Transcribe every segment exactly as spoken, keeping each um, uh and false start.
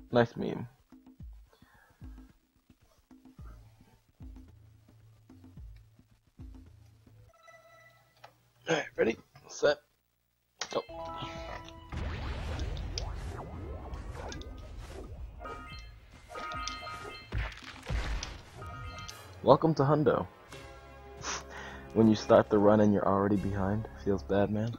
Nice meme. Alright, ready, set, go. Welcome to Hundo. When you start the run and you're already behind, feels bad, man.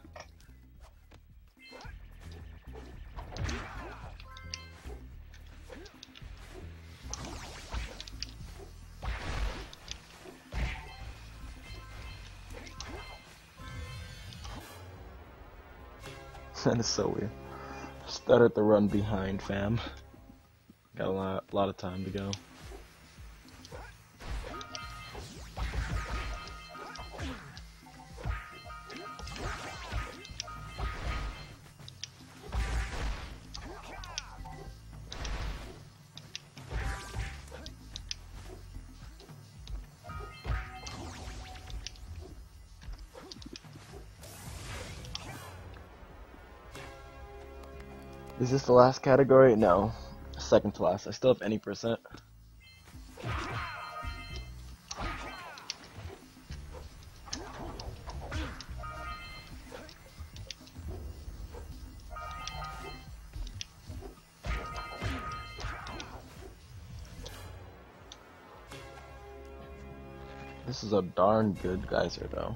That is so weird. Started the run behind, fam. Got a lot, lot of time to go. Is this the last category? No. Second to last. I still have any percent. This is a darn good geyser, though.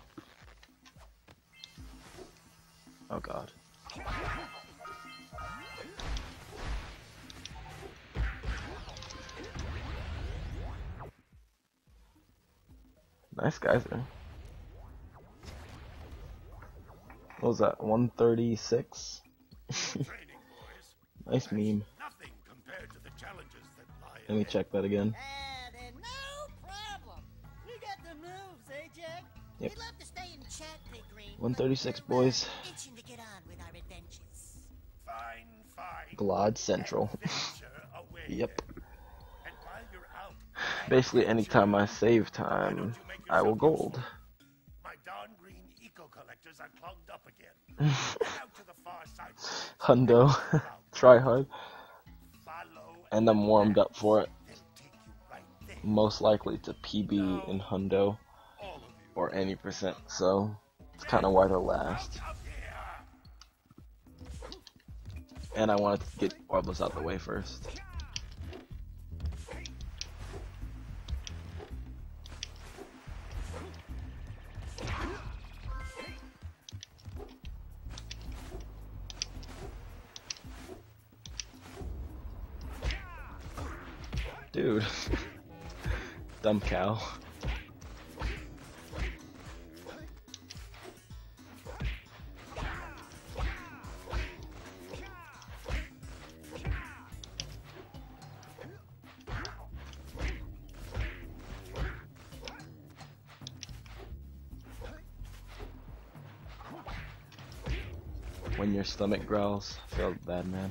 Oh god. Nice geyser. What was that? one thirty-six? Nice meme. Let me check that again. Yep. one thirty-six, boys. Glad Central. Yep. Basically, anytime I save time, I will gold. My darn green eco collectors are clogged up again. Out to the far side. Hundo. Try hard. And I'm warmed up for it. Most likely to P B in Hundo. Or any percent, so it's kind of why they'll last. And I wanted to get Orbless out the way first. Dude. Dumb cow. When your stomach growls, feels bad, man.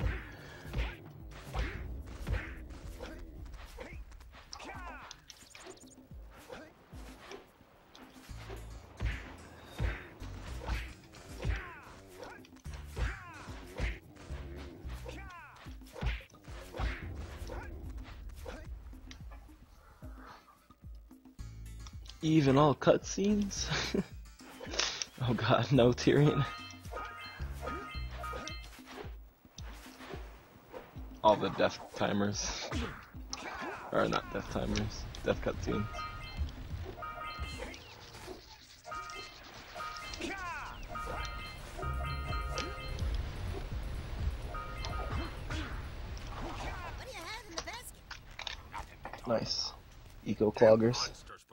Even all cutscenes? Oh god, no Tyrion. All the death timers. Or not death timers, death cutscenes. Nice. Eco cloggers.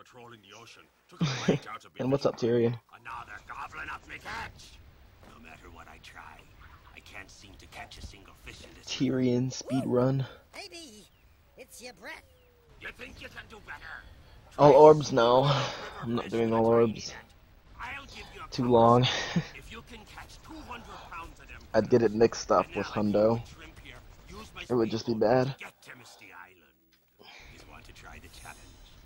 And what's up, Tyrion? Another goblin up my catch. No matter what I try, I can't seem to catch a single fish in this. Tyrion speed run. Maybe it's your breath. You think you can do better? All orbs? No. I'm not doing all orbs. I'll give you a Too long. if you can catch two hundred pounds of them. I'd get it mixed up with Hundo. It would just be bad. Get to Misty Island. You want to try the challenge?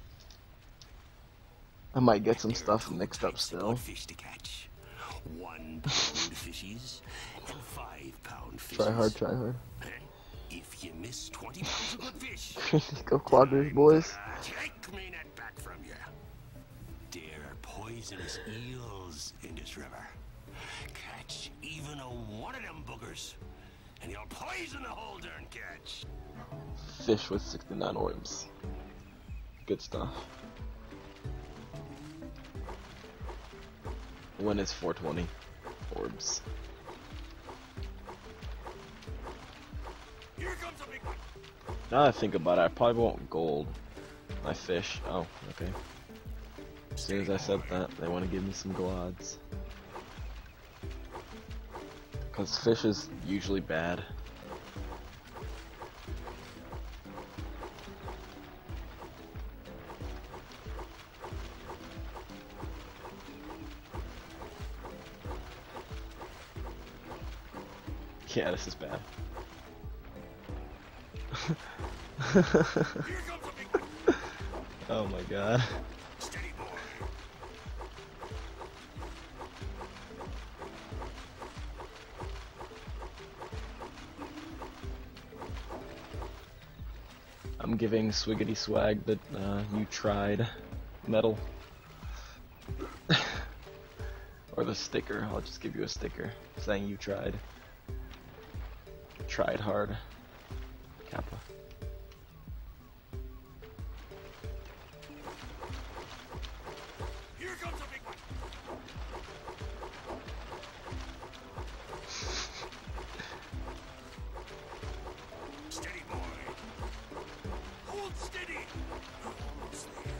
I might get some stuff mixed up still. Fish to catch. One pound fishies and five pound fishes. Try hard, try hard. If you miss twenty pounds of good fish, Go Quadfish, boys. uh, take me net back from you. There are poisonous eels in this river. Catch even a one of them boogers, and you'll poison the whole darn catch. Fish with sixty-nine orbs. Good stuff. When is four twenty orbs? Here comes a big one. Now that I think about it, I probably want gold. My fish. Oh, okay. As soon as I said that, they want to give me some gods. Because fish is usually bad. Yeah, this is bad. Here comes a big one. Oh my god. Steady, boy. I'm giving Swiggity Swag that uh, you tried medal. Or the sticker. I'll just give you a sticker saying you tried. Tried hard. Kappa. Here comes a big one. Steady, boy. Hold steady. You're almost there.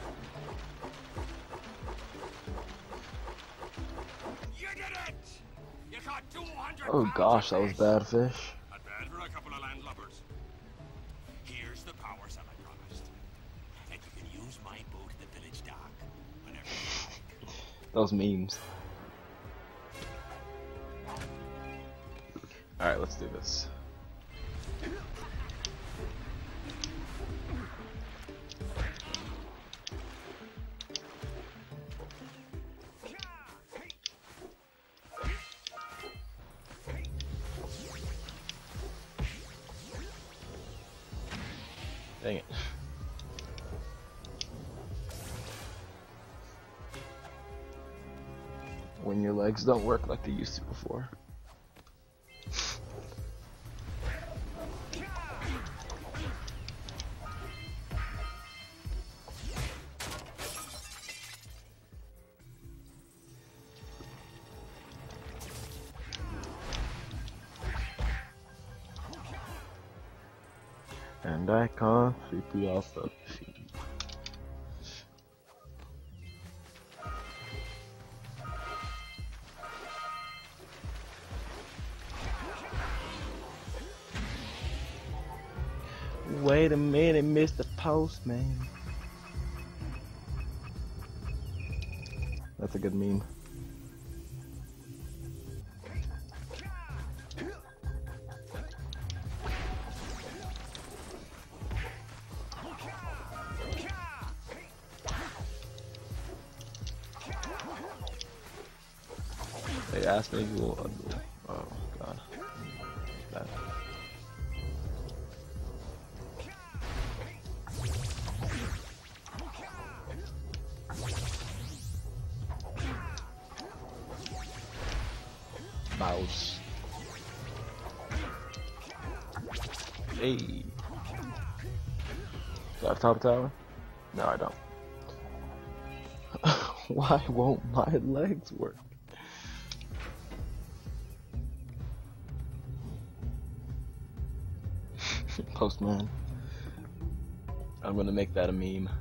You did it! You caught two hundred Oh pounds gosh, of that was fish. bad fish. Not bad for a couple of landlubbers. Here's the power cell I promised. And you can use my boat at the village dock whenever you like. Those memes. Alright, let's do this. Dang it. When your legs don't work like they used to before. And I can't sweep you off the feet. Wait a minute, Mister Postman. That's a good meme. They asked me who will undo. Oh god. That. Mouse. Hey. Do I have top tower? No, I don't. Why won't my legs work? Postman. I'm gonna make that a meme.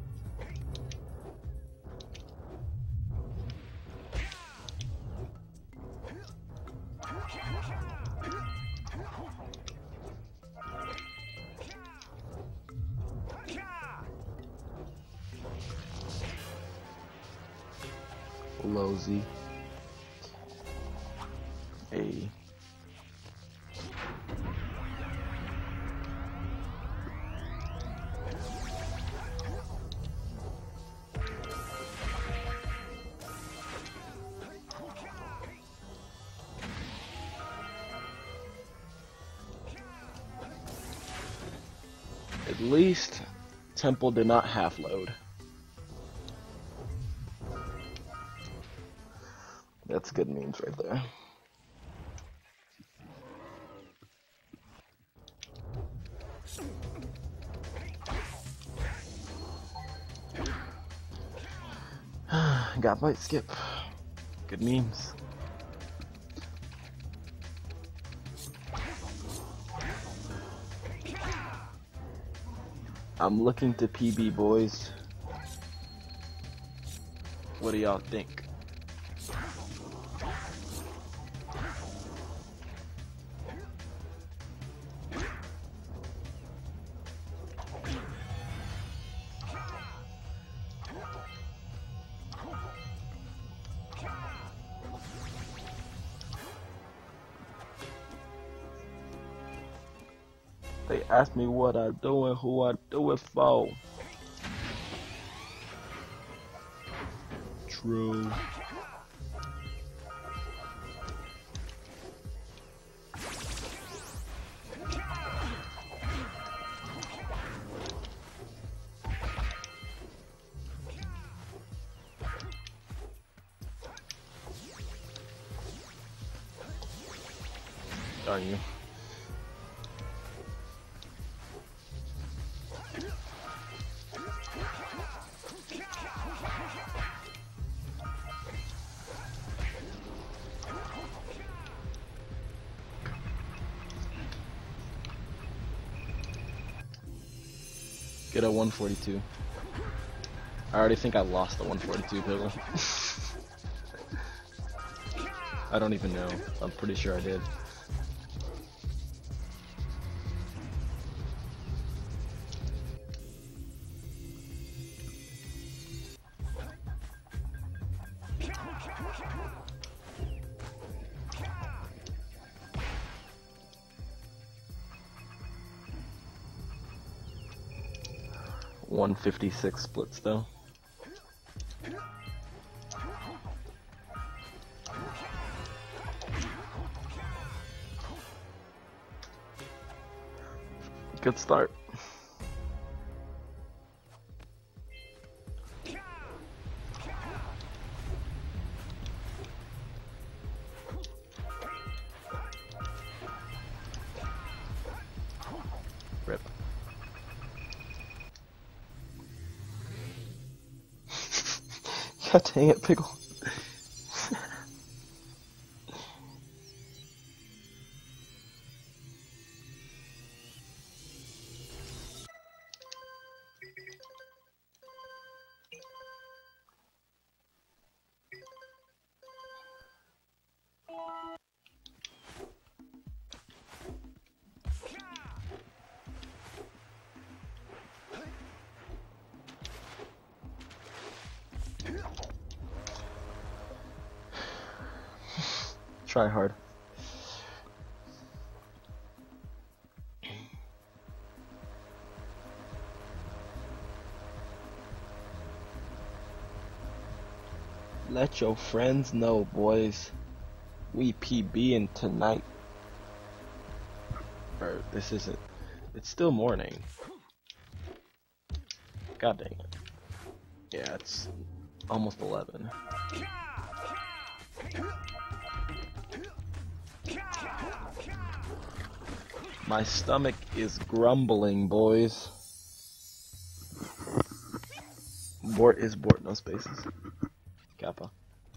Low Z. A. At least Temple did not half load. That's good memes right there. Got bite skip. Good memes. I'm looking to P B, boys. What do y'all think? They ask me what I do and who I do it for. True. Are you? Get a one forty-two. I already think I lost the one forty-two pill. I don't even know. I'm pretty sure I did. one fifty-six splits though. Good start. Rip. God dang it, Pickle. Try hard. Let your friends know, boys. We PB'ing tonight. Or this isn't. It's still morning. God dang it. Yeah, it's almost eleven. My stomach is grumbling, boys. Bort is Bort, no spaces. Kappa.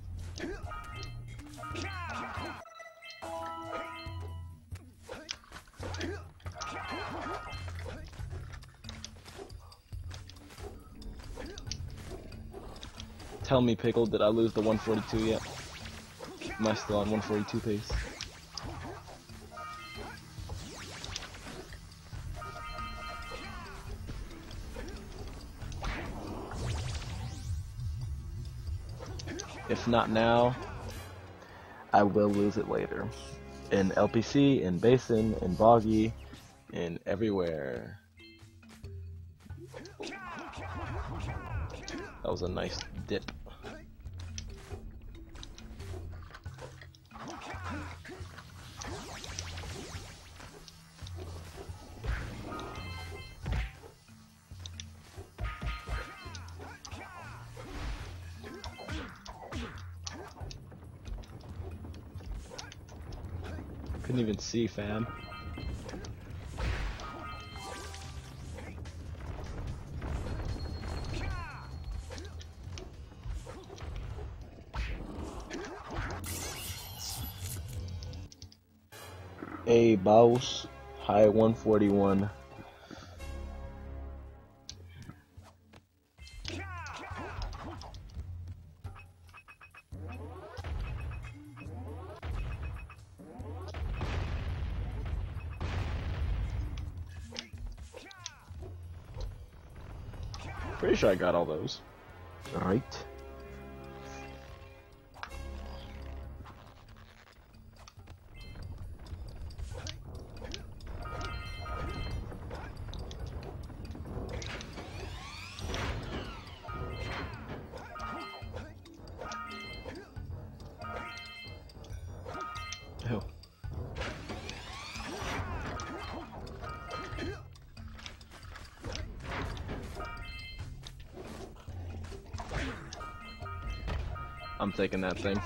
Tell me, Pickle, did I lose the one forty-two yet? Am I still on one forty-two pace? If not now, I will lose it later. In L P C, in Basin, in Boggy, in everywhere. That was a nice dip. Couldn't even see, fam. Hey, boss. High one forty-one. Pretty sure I got all those. Right. Oh. I'm taking that thing.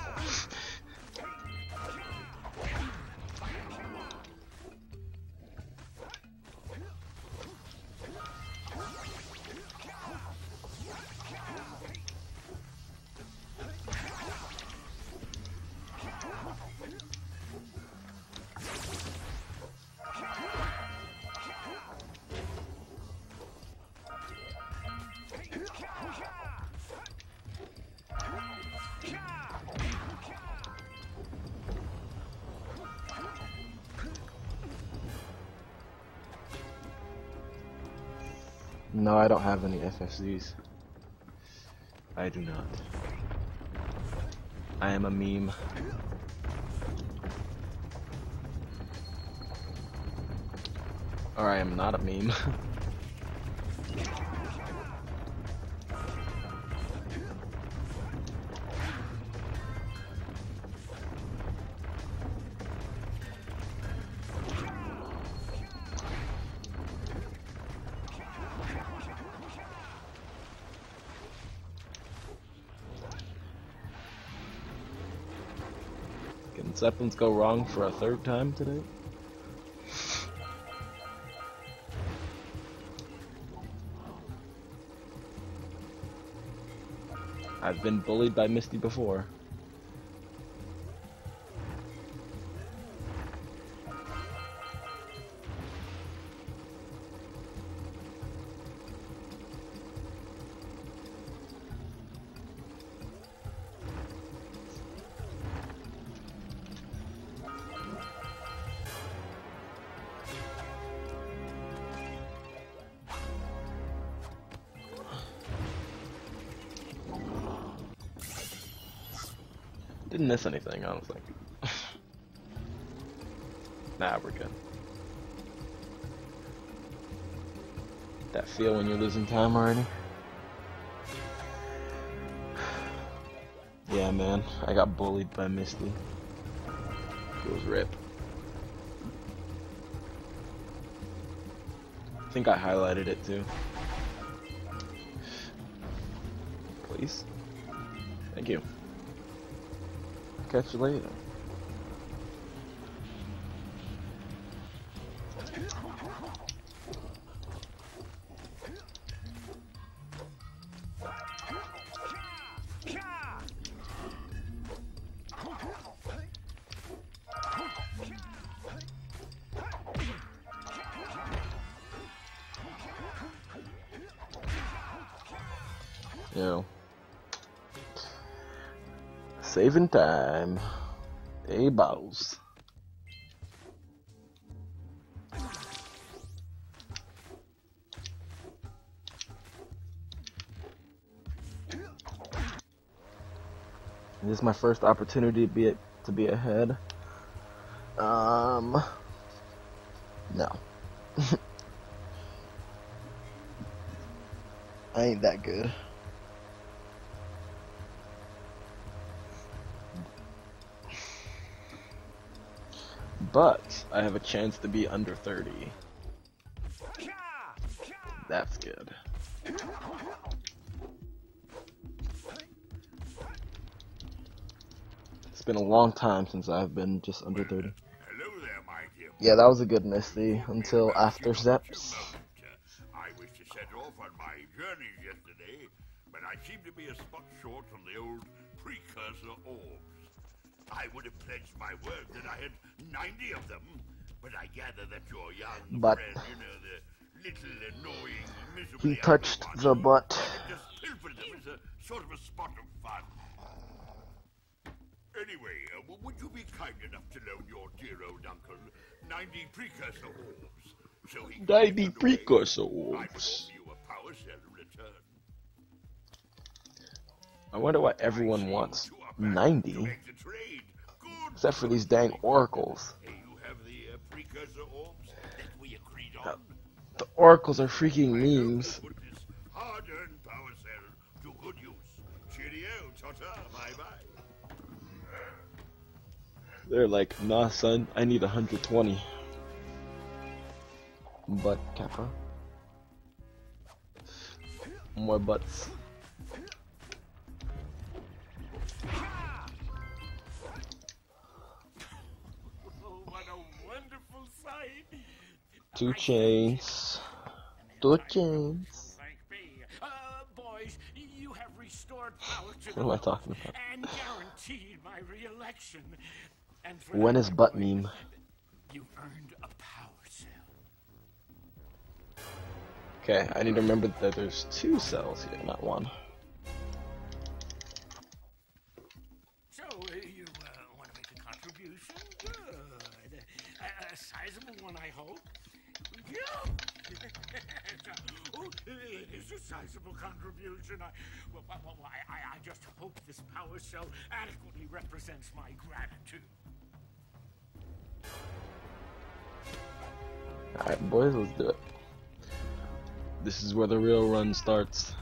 No, I don't have any F S Ds. I do not. I am a meme. Or I am not a meme. Can Zeppelins go wrong for a third time today? I've been bullied by Misty before. Didn't miss anything, honestly. Nah, we're good. That feel when you're losing time already? Yeah, man. I got bullied by Misty. It was rip. I think I highlighted it too. Please. Thank you. Catch you later. Yo. Saving time. Hey, boss. This is my first opportunity to be to be ahead. Um, no. I ain't that good. But I have a chance to be under thirty. That's good. It's been a long time since I've been just under thirty. Hello there, Yeah, that was a good Misty until after Zeps. I wish to set off on my journeys yesterday, but I seem to be a spot short on the old precursor orbs. I would have pledged my word that I had ninety of them, but I gather that your young But friend, you know, the little annoying, miserable he touched the butt. just pilfered them as a sort of a spot of fun. Anyway, uh, would you be kind enough to loan your dear old uncle ninety precursor orbs? So he can ninety get underway? precursor I would orbs. offer you a power cell in return. I wonder why everyone wants ninety, To make the trade. Good. except for these dang oracles. Hey, you have the uh, precursor orbs that we agreed Uh, on? The oracles are freaking memes. Put this hard-earned power cell to good use. Cheerio, ta-ta, bye-bye. They're like, nah, son, I need one hundred twenty. Butt Kappa. More butts. Oh, what a wonderful sight. Two chains. Two chains. Thank me. Uh, boys, you have restored power to What am I talking about? and guaranteed my re-election. And for When that, is my butt boy, meme? you earned a power cell. Okay, I need to remember that there's two cells here, not one. So, uh, you uh, want to make a contribution? Good. A, a sizable one, I hope. Yeah. Oh, it is a sizable contribution. I, well, well, well, I, I, I just hope this power cell adequately represents my gratitude. Alright, boys, let's do it. This is where the real run starts.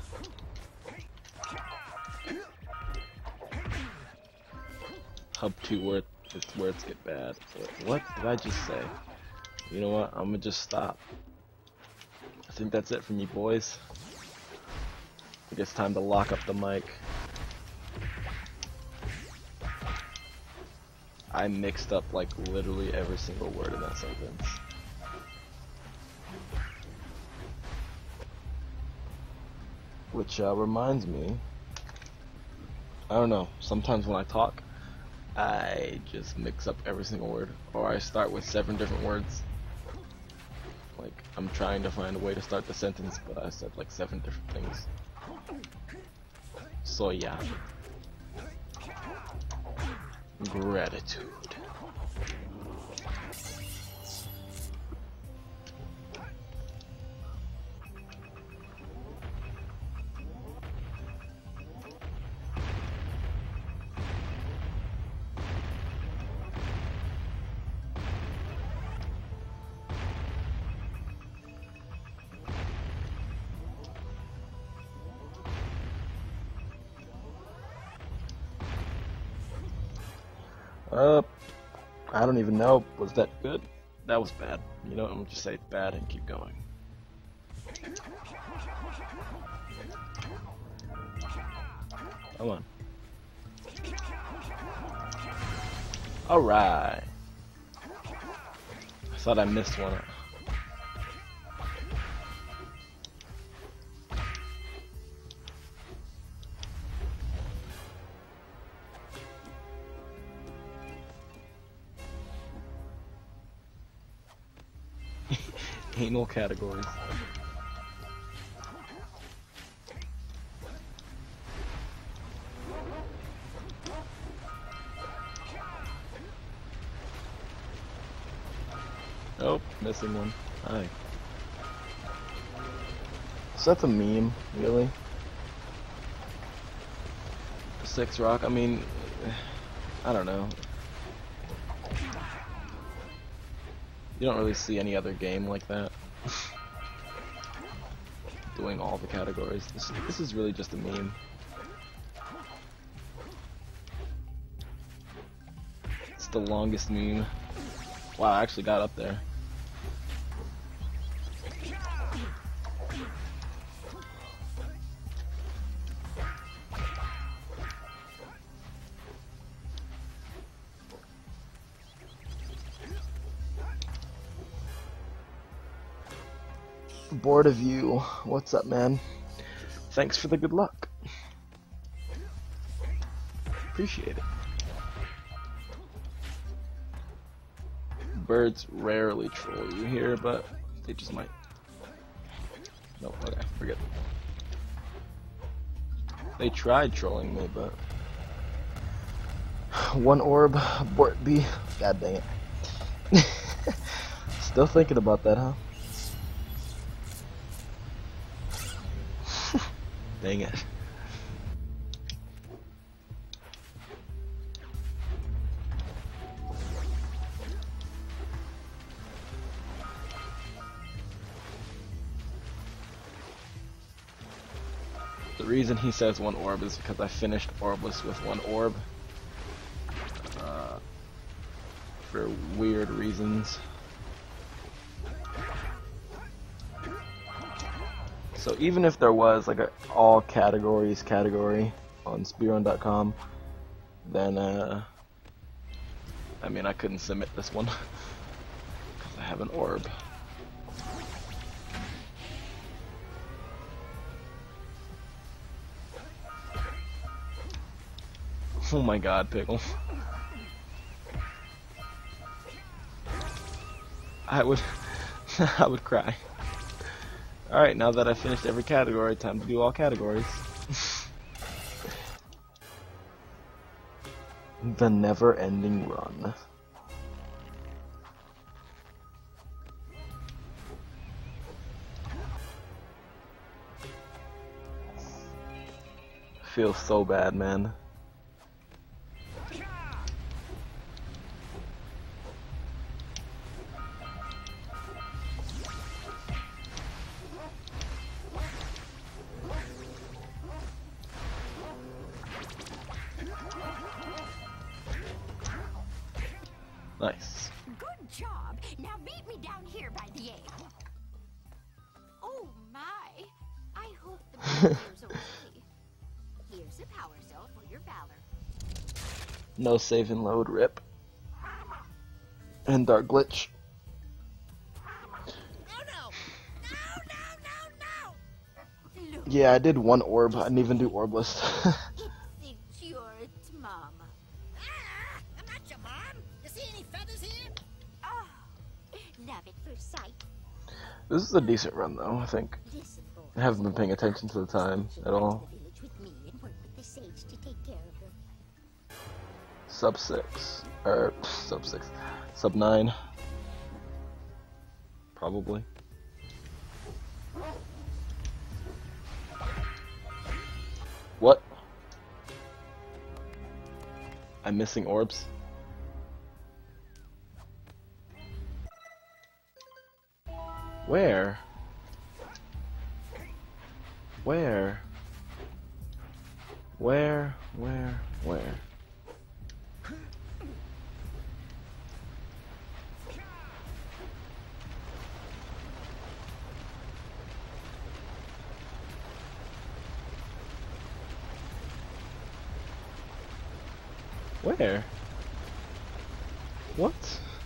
Hub two where it's where it's get bad. What did I just say? You know what? I'm gonna just stop. I think that's it for me, boys. I think it's time to lock up the mic. I mixed up like literally every single word in that sentence. Which uh, reminds me, I don't know, sometimes when I talk, I just mix up every single word, or I start with seven different words. Like, I'm trying to find a way to start the sentence, but I said like seven different things. So yeah. Gratitude. Uh, I don't even know. Was that good? That was bad. You know, I'm gonna just say bad and keep going. Come on. Alright. I thought I missed one. Anal categories. Nope, missing one. Hi. So that's a meme, really? Six Rock, I mean, I don't know. You don't really see any other game like that. Doing all the categories. This, this is really just a meme. It's the longest meme. Wow, I actually got up there. Bored of you. What's up, man? Thanks for the good luck. Appreciate it. Birds rarely troll you here, but they just might. No, okay, forget it. They tried trolling me, but one orb, Bort B. God dang it. Still thinking about that, huh? Dang it. The reason he says one orb is because I finished orbless with one orb. Uh, for weird reasons. So even if there was like a all categories category on speedrun dot com, then uh, I mean I couldn't submit this one because I have an orb. Oh my god, Pickle. I would I would cry. Alright, now that I finished every category, time to do all categories. The never-ending run. Feels so bad, man. Nice. Good job. Now meet me down here by the ale. Oh my. I hope the beer's okay. Here's a power cell for your valor. No save and load, rip. And dark glitch. Oh no! No, no, no, no! Look, Yeah, I did one orb. I didn't even do orbless. it thinks you're its mama. Ah, I'm not your mom. You see any feathers here? Oh, love at first sight. This is a decent run, though, I think. Listen, boy. I haven't been paying attention to the time at all. The village with me and work with the sage to take care of her. Sub six. Or, sub six. Sub nine. Probably. What? I'm missing orbs? Where? Where? Where? Where? Where? Where? What?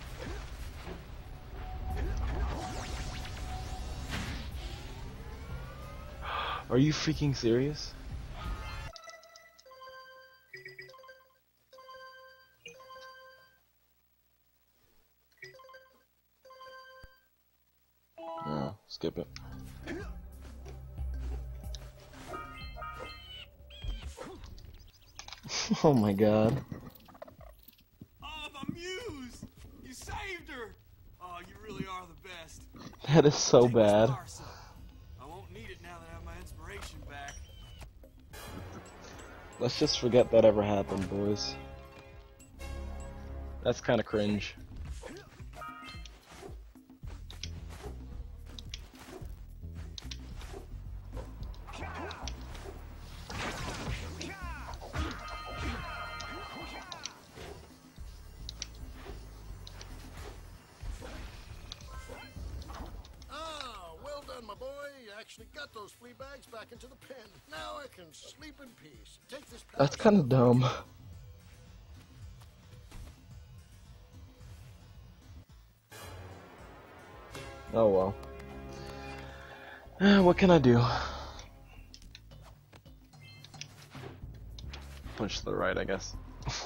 Are you freaking serious? No, skip it. Oh my god. Oh, the muse! You saved her! Oh, you really are the best. That is so Take this bad. parcel. I won't need it now that I have my inspiration back. Let's just forget that ever happened, boys. That's kind of cringe. Ah, well done, my boy. You actually got those flea bags back into the pen. Now I can sleep in peace. Take this. That's kind of dumb. Oh well. Eh, what can I do? Punch to the right, I guess.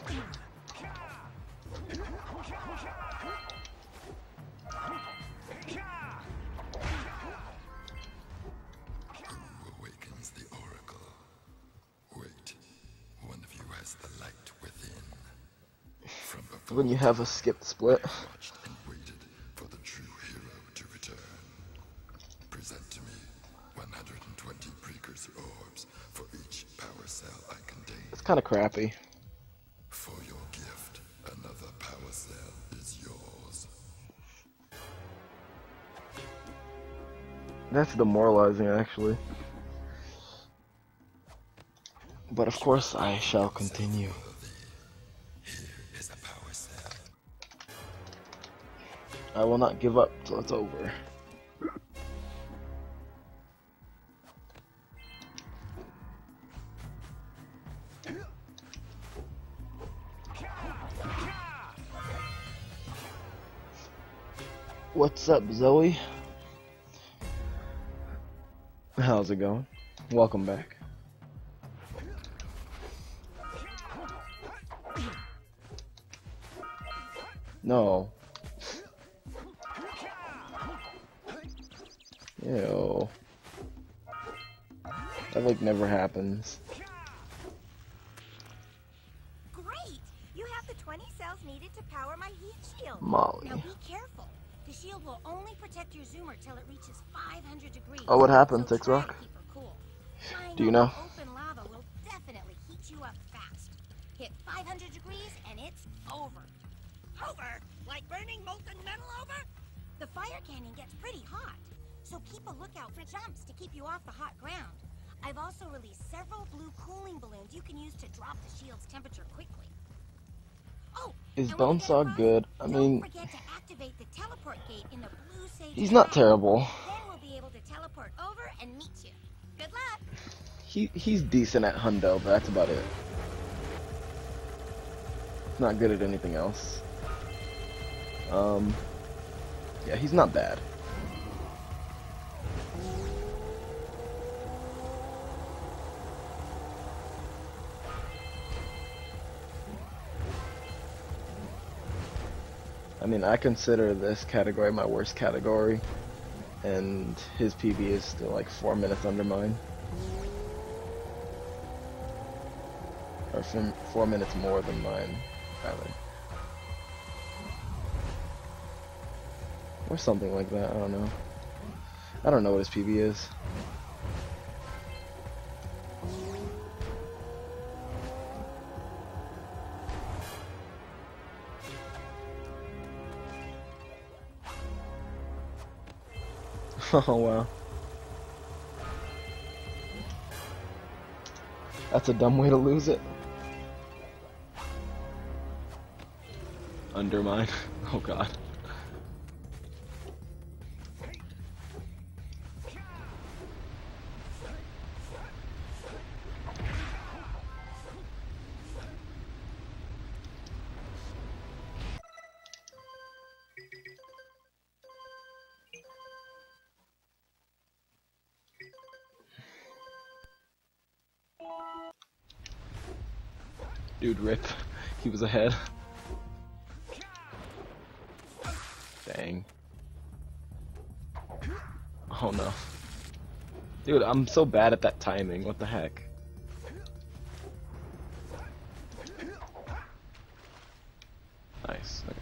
Awakens the oracle. Wait, one of you has the light within. From before When you have a skipped split. watched and waited for the true hero to return. Present to me one hundred twenty precursor orbs for each power cell I contain. It's kind of crappy. For your gift, another power cell is yours. That's demoralizing, actually. But of course, I shall continue. Here is a power cell. I will not give up till it's over. What's up, Zoe? How's it going? Welcome back. No. Ew. That like never happens. Great! You have the twenty cells needed to power my heat shield. Molly. Now be careful. The shield will only protect your zoomer till it reaches five hundred degrees. Oh, what happened, so Six try Rock? to keep her cool. Flying Do you over know? Open lava will definitely heat you up fast. Hit five hundred degrees and it's over. Over? Like burning molten metal over? The fire canyon gets pretty hot, so keep a lookout for jumps to keep you off the hot ground. I've also released several blue cooling balloons you can use to drop the shield's temperature quickly. Oh, Is and when you get Bonesaw across, good? I don't mean, forget to activate the teleport gate in the blue sage he's not tower. terrible. Then we'll be able to teleport over and meet you. Good luck. He he's decent at Hundo, but that's about it. He's not good at anything else. Um, yeah, he's not bad. I mean, I consider this category my worst category, and his P B is still like four minutes under mine. Or four, four minutes more than mine, rather. Or something like that, I don't know. I don't know what his P B is. Oh wow. That's a dumb way to lose it. Undermine. Oh god. Dude, rip. He was ahead. Dang. Oh no. Dude, I'm so bad at that timing. What the heck? Nice. Okay.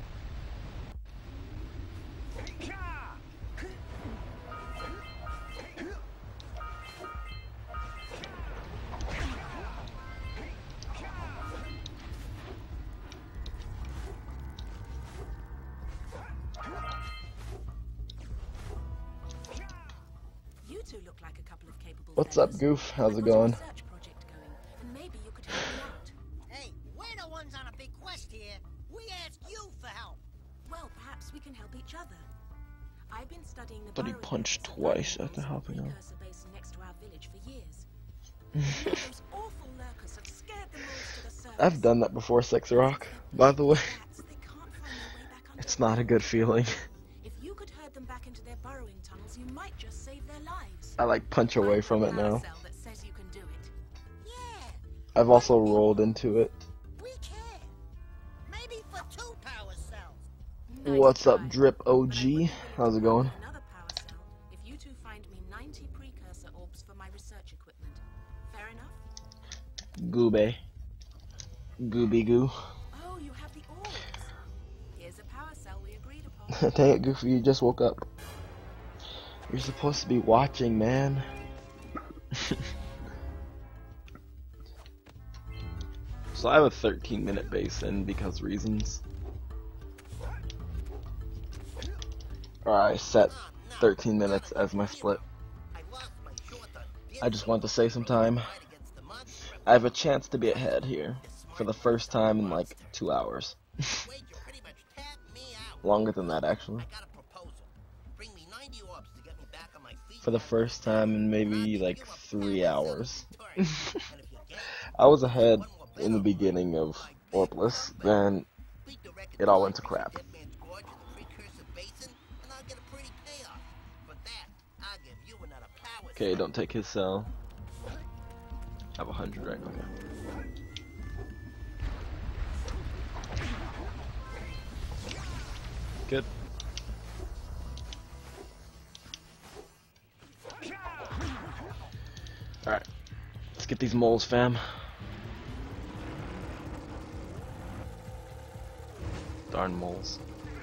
You two look like a couple of capable What's up, fellows. Goof? How's it I've got a going? research project going, and maybe you could help me out. Hey, we're the ones on a big quest here. We ask you for help. Well, perhaps we can help each other. I've been studying the But he burrowing punched grounds of twice London after on helping the him. precursor basin next to our village for years. You know, those awful lurkers have scared the wolves to the surface. I've done that before, Six Rock. By the way, Rats, they can't find their way back it's underground. not a good feeling. If you could herd them back into their burrowing tunnels, you might just save their lives. I like punch away from it Power now. cell that says you can do it. Yeah, I've also rolled into it. we can. Maybe for two power cells. Nice What's up, try. Drip But I would O G? be willing How's to it going? work with another power cell if you two find me ninety precursor orbs for my research equipment. Fair enough? Gooby. Gooby goo. Oh, you have the orbs. Here's a power cell we agreed upon. Dang it, Goofy, you just woke up. You're supposed to be watching, man. So I have a thirteen minute base in because reasons. Or I set thirteen minutes as my split. I just want to save some time. I have a chance to be ahead here for the first time in like two hours. Longer than that, actually. For the first time in maybe like three hours. I was ahead in the beginning of Orpless, then it all went to crap. Okay, don't take his cell. I have a hundred right now. Good. Alright, let's get these moles, fam. Darn moles.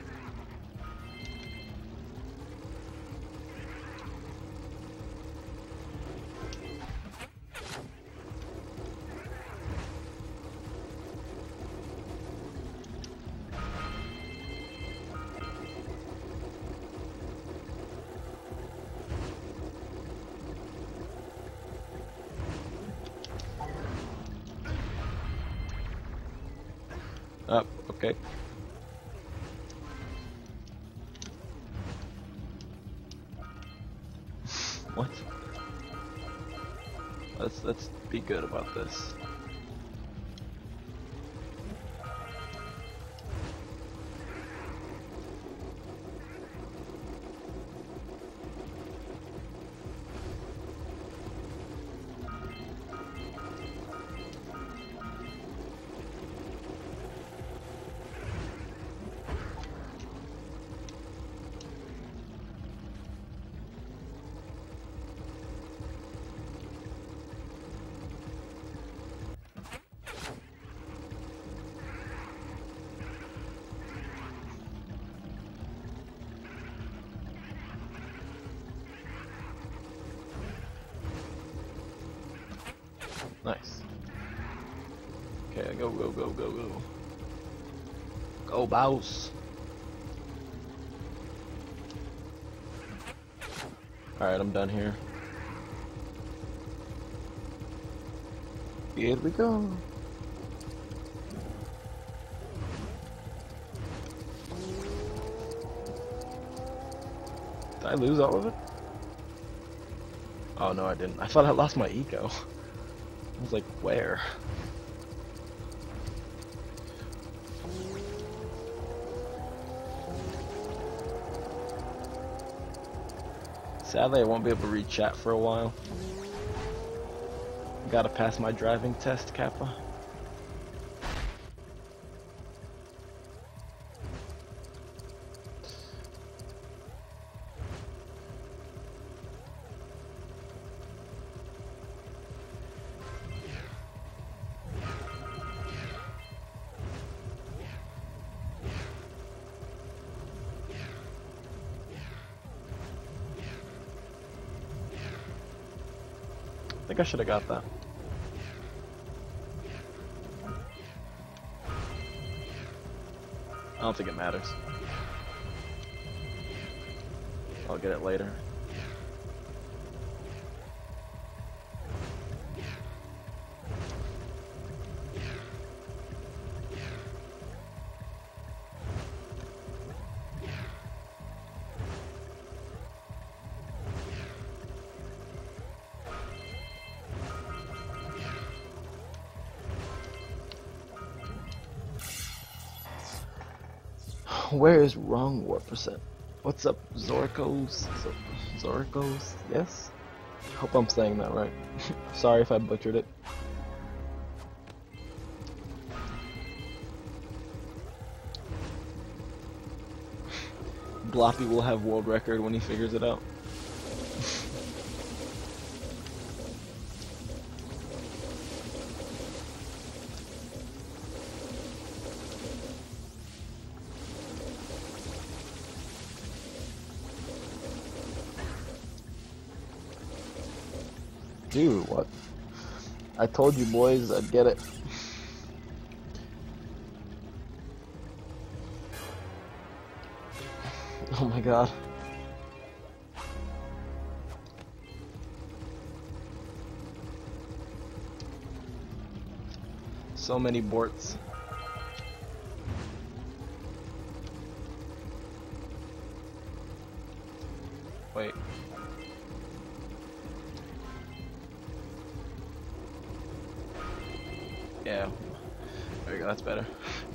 Up, oh, okay. What? Let's let's be good about this. Nice. Okay, go, go, go, go, go. Go, boss. Alright, I'm done here. Here we go. Did I lose all of it? Oh no, I didn't. I thought I lost my eco. I was like, where? Sadly, I won't be able to read chat for a while. Gotta pass my driving test, Kappa. I think I should have got that. I don't think it matters. I'll get it later. Where is wrong warp percent? What's up, Zorkos? Zorkos, yes? Hope I'm saying that right. Sorry if I butchered it. Bloppy will have world record when he figures it out. Dude, what? I told you boys I'd get it. Oh my god. So many borts. Wait. Yeah. There we go, that's better.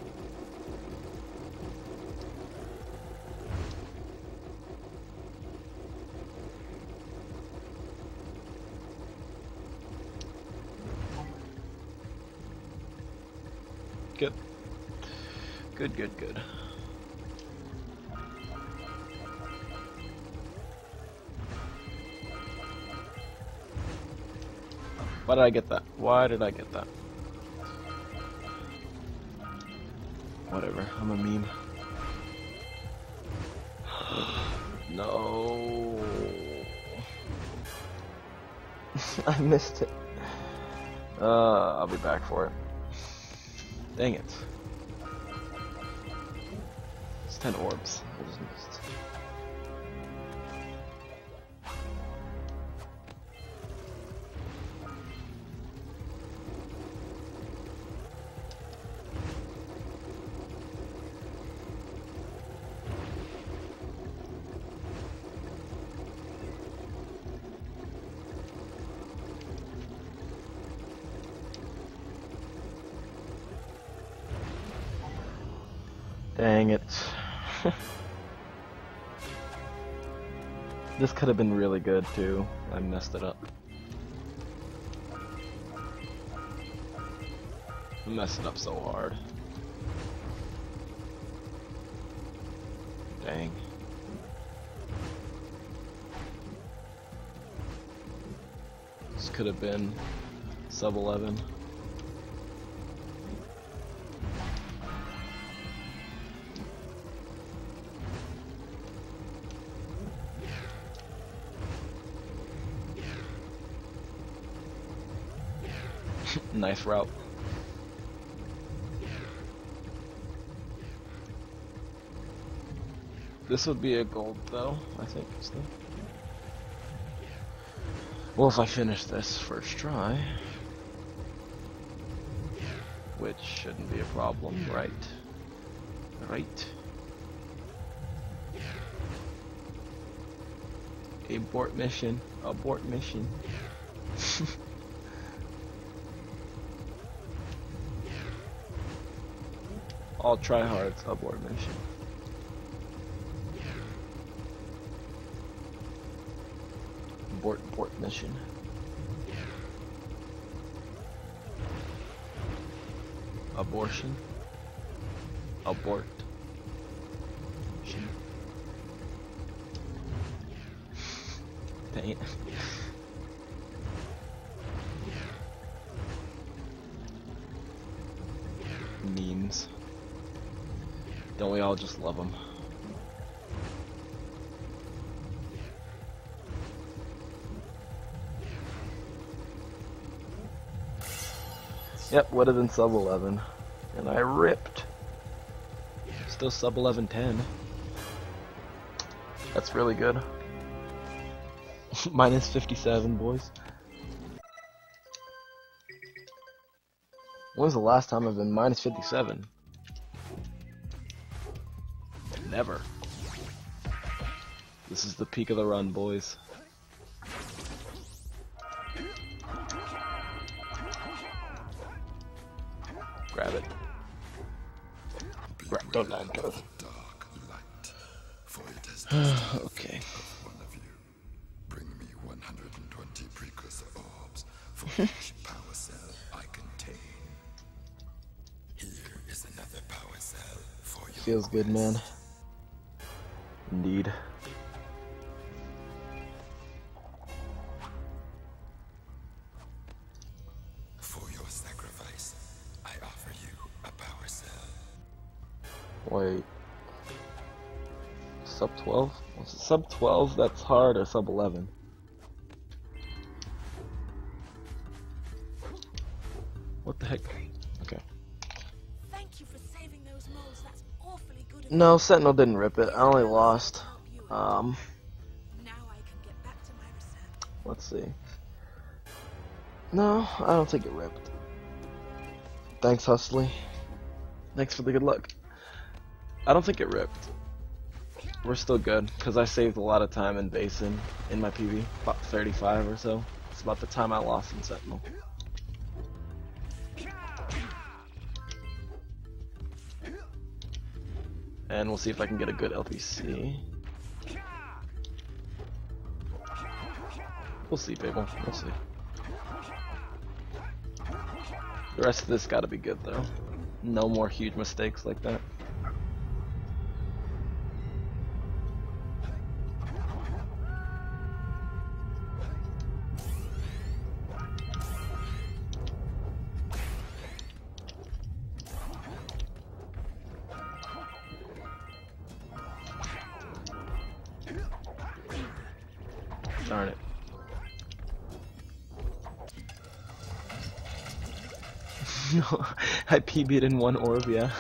Good. Good, good, good. Why did I get that? Why did I get that? Whatever, I'm a meme. No. I missed it. Uh, I'll be back for it. Dang it. It's ten orbs. I just missed. Dang it. This could have been really good too. I messed it up. I messed it up so hard. Dang. This could have been sub eleven. Nice route. This would be a gold though, I think, still. Well, if I finish this first try, which shouldn't be a problem, right? Right? Abort mission. Abort mission. All tryhards abort mission. Abort, abort mission. Abortion. Abort. Mission. Dang it. Memes. Don't we all just love them? Yep, would have been sub eleven. And I ripped. Still sub eleven ten. That's really good. Minus fifty-seven, boys. When was the last time I've been minus fifty-seven? Never. This is the peak of the run, boys. Grab it. Grab the land code. Okay. feels good, man. Indeed. For your sacrifice, I offer you a power cell. Wait. Sub twelve? Was it sub twelve that's hard or sub eleven? What the heck? Okay. Thank you for saving those moles. That's awfully good of No, you. Sentinel didn't rip it. I only lost. Um, Now I can get back to my research. let's see. No, I don't think it ripped. Thanks, Hustly. Thanks for the good luck. I don't think it ripped. We're still good, because I saved a lot of time in Basin in my P B. About thirty-five or so. It's about the time I lost in Sentinel. And we'll see if I can get a good L P C. We'll see, people. We'll see. The rest of this gotta be good, though. No more huge mistakes like that. Darn it. No, I P B'd in one orb, yeah.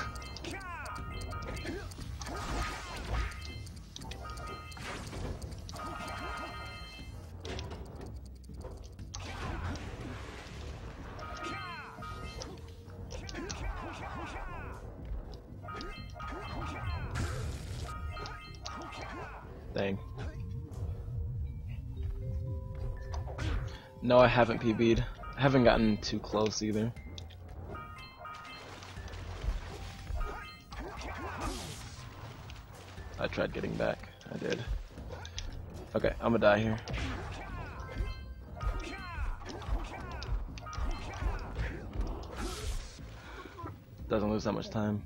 Dang. No, I haven't P B'd. I haven't gotten too close either. I tried getting back. I did. Okay, I'm gonna die here. Doesn't lose that much time.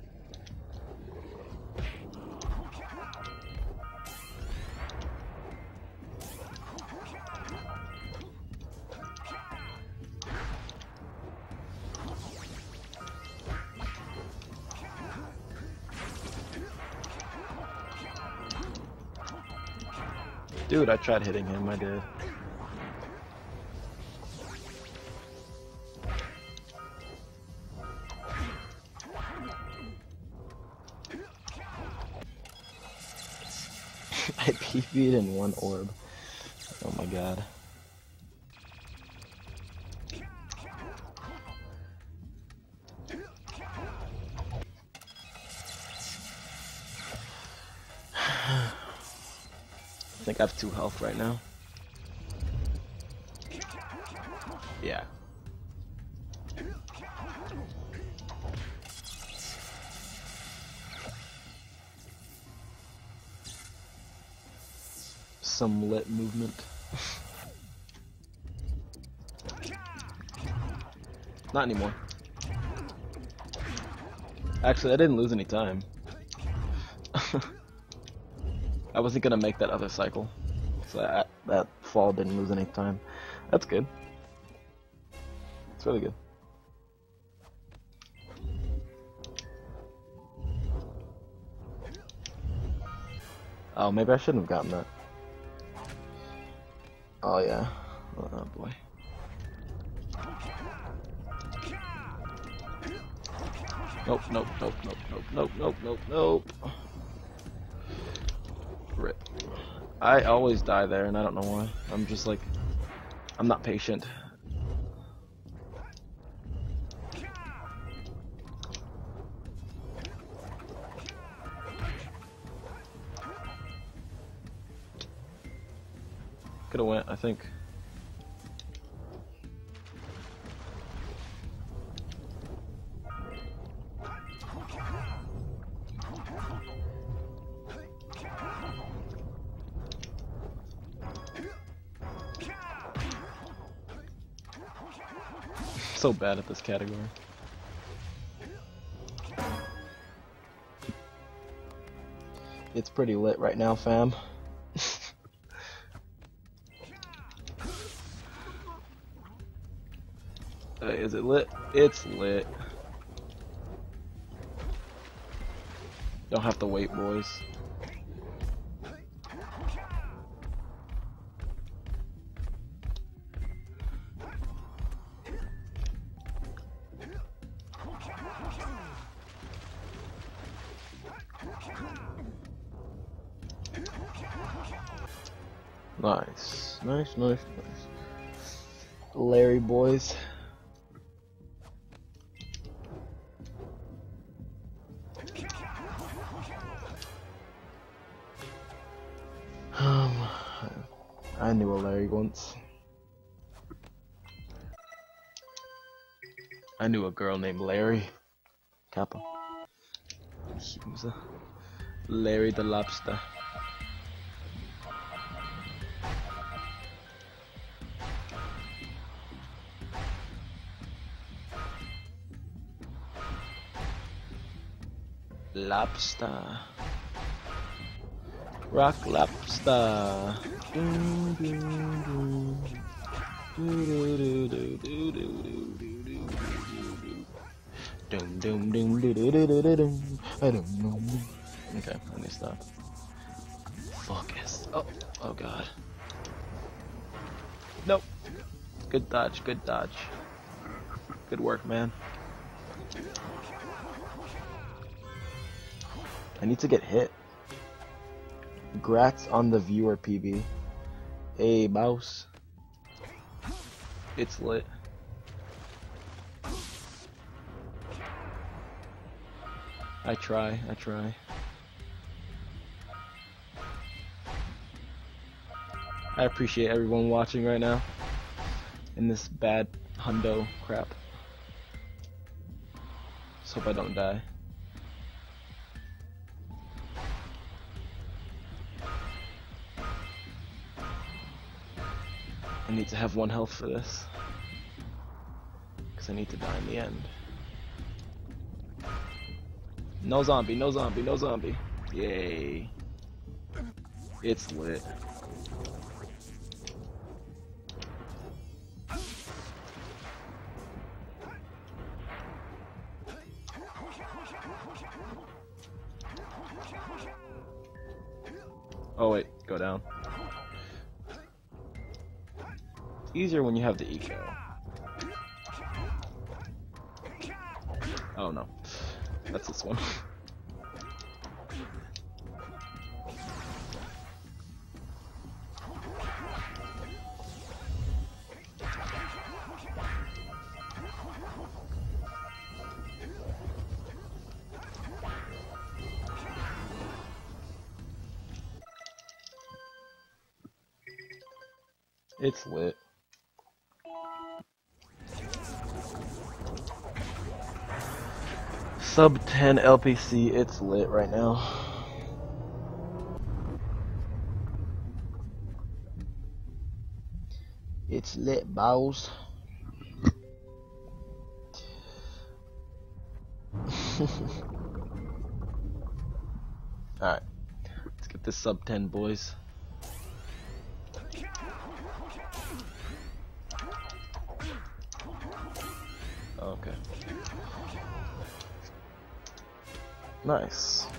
Dude, I tried hitting him, I did. I P B'd in one orb. Oh my god. I think I have two health right now. Yeah. Some lit movement. Not anymore. Actually, I didn't lose any time. I wasn't gonna make that other cycle, so that, that fall didn't lose any time. That's good. It's really good. Oh, maybe I shouldn't have gotten that. Oh yeah. Oh boy. Nope, nope, nope, nope, nope, nope, nope, nope, nope. Rip. I always die there, and I don't know why. I'm just like, I'm not patient. Could've went, I think. So bad at this category. It's pretty lit right now, fam. Uh, is it lit? It's lit. Don't have to wait, boys. Nice, nice, nice, nice. Larry boys. Um, I knew a Larry once. I knew a girl named Larry. Kappa. He was a Larry the Lobster. Lobster. Rock lobster. Doo, doo, doo. Doo, doo, doo, doo, doo, doo, doo, doo, doo. Dum, dum, dum, doo, doo, doo, doo, doo, dum. I don't know. Okay, let me stop. Focus. Oh, oh god. Nope. Good dodge, good dodge. Good work, man. I need to get hit. Grats on the viewer, P B. Hey, mouse. It's lit. I try, I try. I appreciate everyone watching right now in this bad hundo crap. Just hope I don't die. I need to have one health for this, because I need to die in the end. No zombie, no zombie, no zombie. Yay. It's lit. Oh wait, go down. It's easier when you have the eco. Oh no. That's this one. It's lit. Sub ten L P C, it's lit right now. It's lit, bows. Alright, let's get this sub ten, boys. Okay. Nice.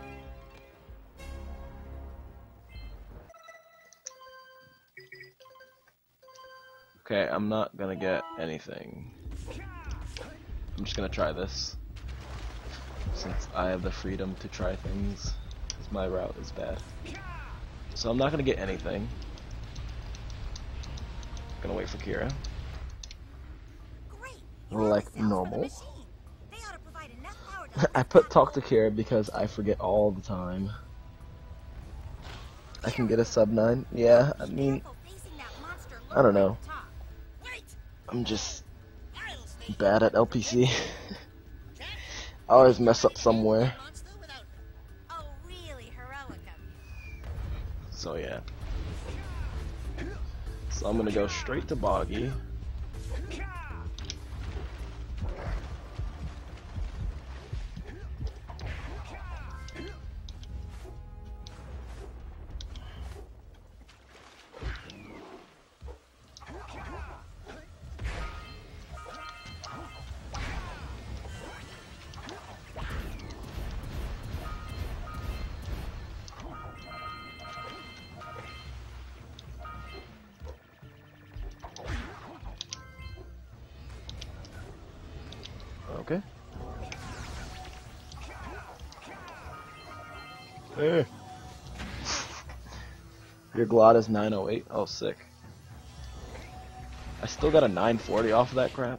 Okay, I'm not gonna get anything. I'm just gonna try this, since I have the freedom to try things, because my route is bad. So I'm not gonna get anything. Gonna wait for Kira. Like normal. I put talk to Kira because I forget all the time. I can get a sub nine. Yeah, I mean, I don't know. I'm just bad at L P C. I always mess up somewhere. So yeah. So I'm gonna go straight to Boggy. Eh. Your glot is nine oh eight. Oh, sick. I still got a nine forty off of that crap.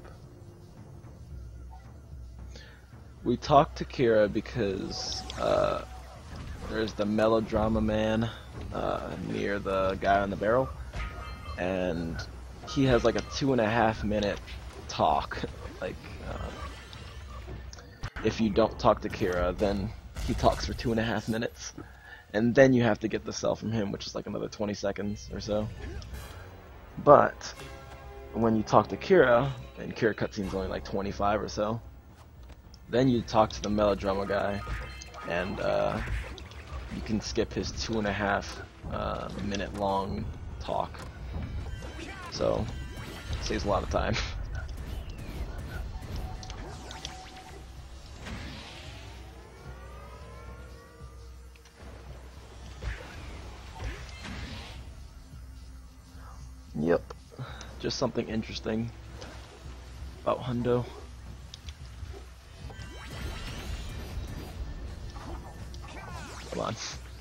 We talked to Kira because uh, there's the melodrama man uh, near the guy on the barrel, and he has like a two and a half minute talk. Like, uh, if you don't talk to Kira, then he talks for two and a half minutes, and then you have to get the cell from him, which is like another twenty seconds or so. But when you talk to Kira, and Kira cutscene's only like twenty-five or so, then you talk to the melodrama guy, and uh, you can skip his two and a half uh, minute long talk. So, it saves a lot of time. Yep, just something interesting about Hundo. Come on.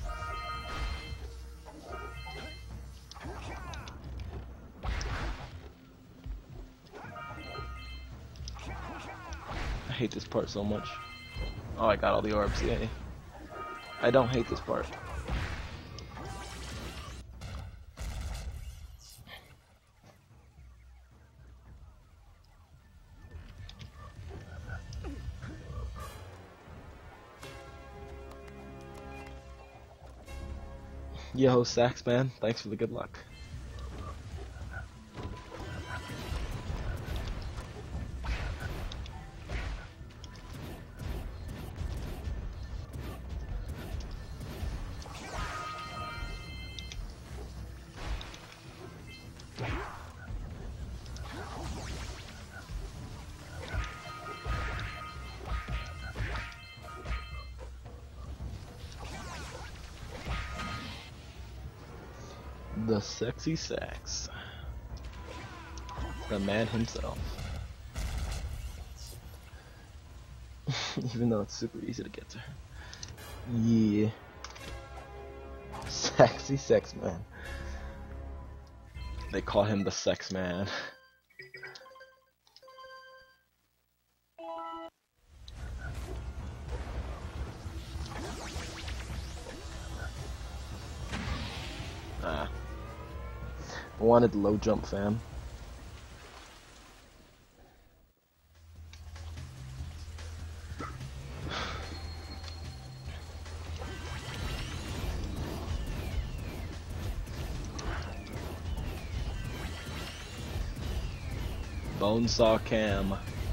I hate this part so much. Oh, I got all the orbs, yay. I don't hate this part. Yo, Sax man, thanks for the good luck. The sexy Sax. The man himself. Even though it's super easy to get to. Yeah. Sexy Sex Man. They call him the Sex Man. Ah. I wanted low jump, fam. Bonesaw Cam.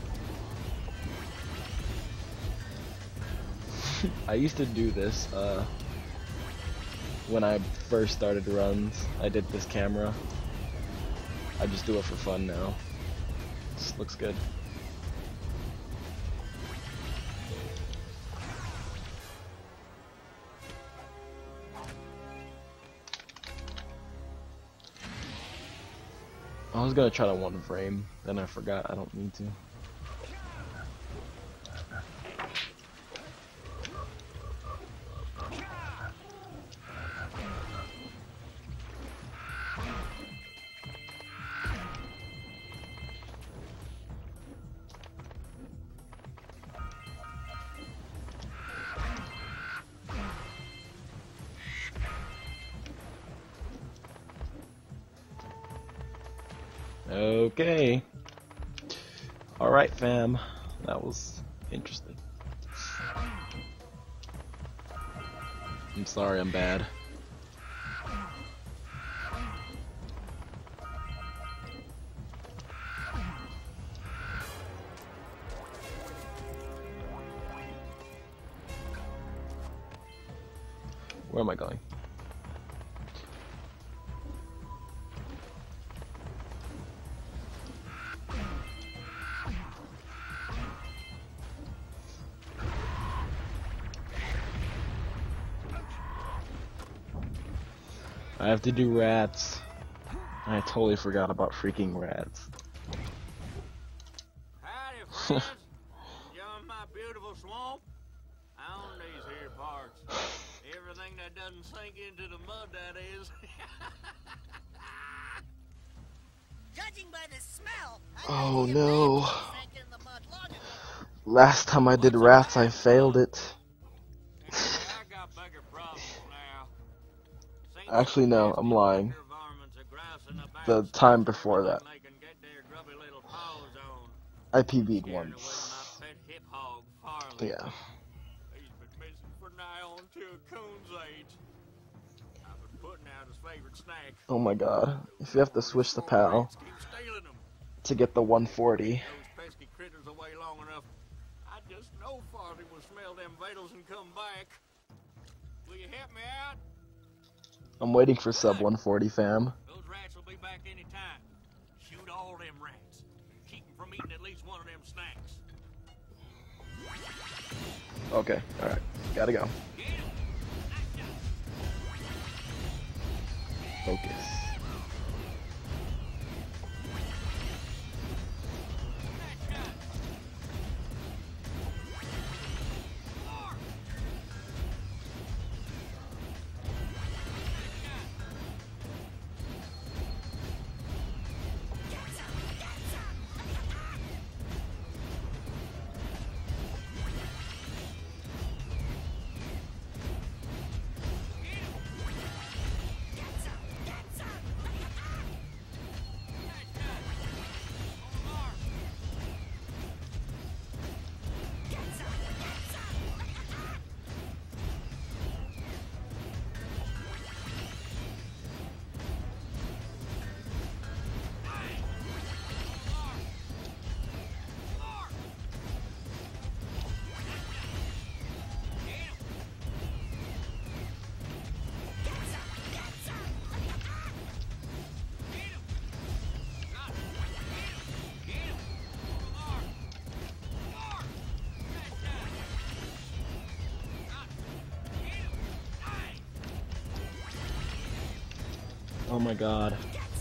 I used to do this uh, when I first started runs. I did this camera. I just do it for fun now. This looks good. I was gonna try to one frame, then I forgot I don't need to. Okay. Alright, fam. That was interesting. I'm sorry I'm bad. Where am I going? I have to do rats. I totally forgot about freaking rats. Howdy, friends. You on my beautiful swamp? On these here parts, everything that doesn't sink into the mud, that is. Judging by the smell, Oh no. Last time I did rats, I failed it. I got bigger problems now. Actually, no, I'm lying. The time before that, I P B'd once. Yeah. He's been missing for nigh on to a coon's age. I've been putting out his favorite snack. Oh my god. If you have to switch the PAL Keep stealing them. to get the one forty. Those pesky critters away long enough. I just know Farley will smell them vitals and come back. Will you help me out? I'm waiting for sub one forty, fam. Those rats will be back any time. Shoot all them rats. Keep them from eating at least one of them snacks. Okay, alright. Gotta go. Focus. Oh my god.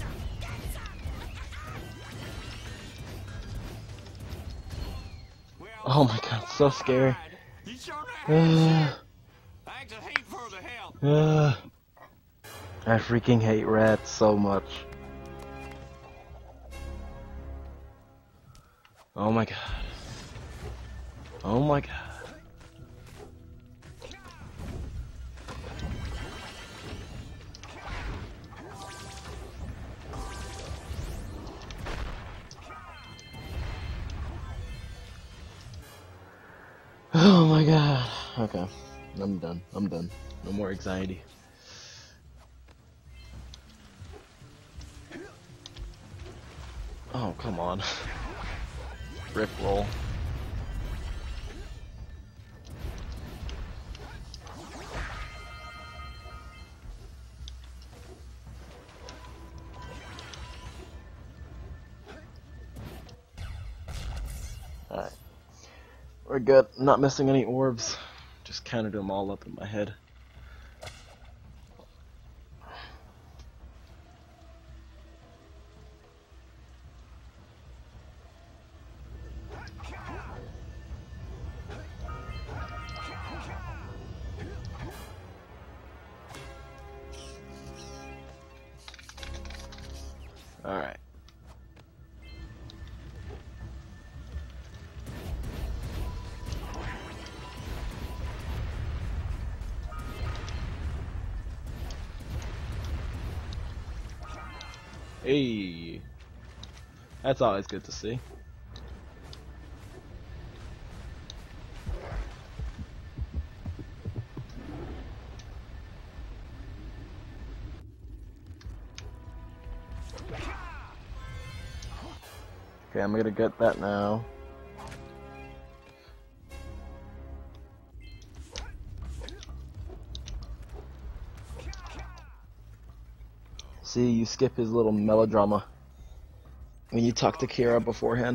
Oh my god, so scary. Uh, uh, I freaking hate rats so much. Oh my god. Oh my god. Oh my god. Okay. I'm done. I'm done. No more anxiety. Oh, come on. Rip roll. Alright. We're good. Not missing any orbs. Just counted them all up in my head. Alright. Hey, that's always good to see. Okay, I'm gonna get that now. See, you skip his little melodrama when you talk to Kira beforehand.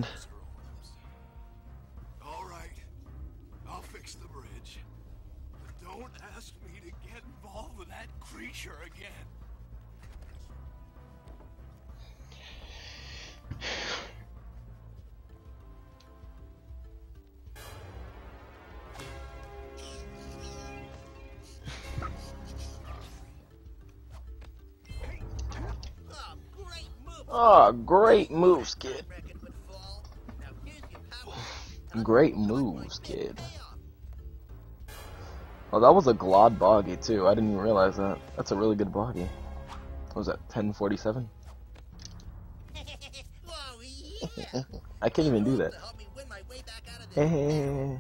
All right, I'll fix the bridge. But don't ask me to get involved with that creature again. Oh, great moves, kid. Great moves, kid. Oh, that was a Glod bogey, too. I didn't even realize that. That's a really good bogey. What was that, ten forty-seven? I can't even do that. I'm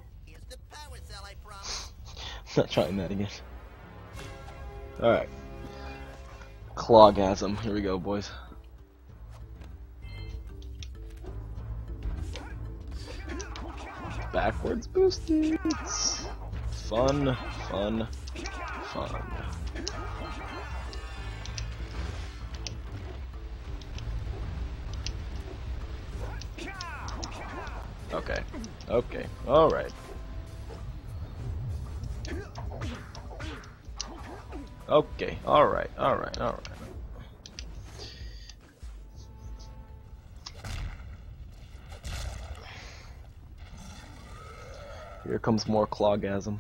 not trying that again. Alright. Clawgasm. Here we go, boys. Backwards boosted. Fun, fun, fun. Okay. Okay. Alright. Okay. Alright. Alright. Alright. Here comes more clawgasm.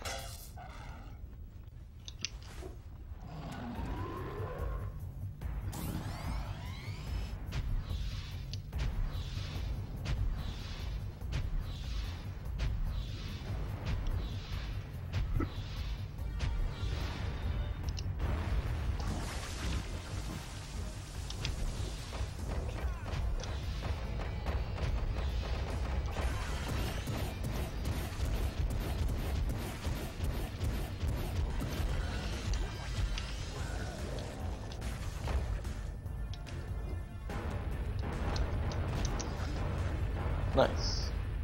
Nice.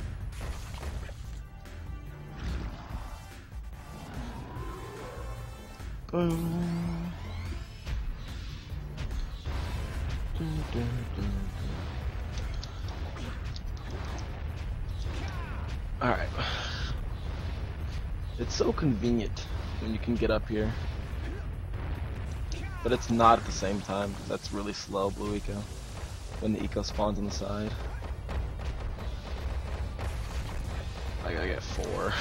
Boom. Dun, dun, dun, dun. Alright. It's so convenient when you can get up here. But it's not at the same time, because that's really slow, Blue Eco. When the Eco spawns on the side. I gotta get four.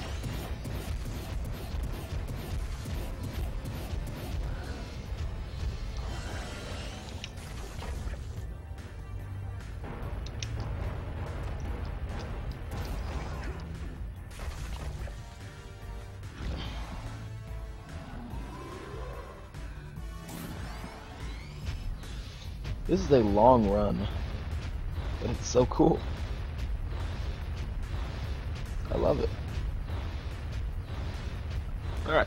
This is a long run, but it's so cool. I love it. Alright.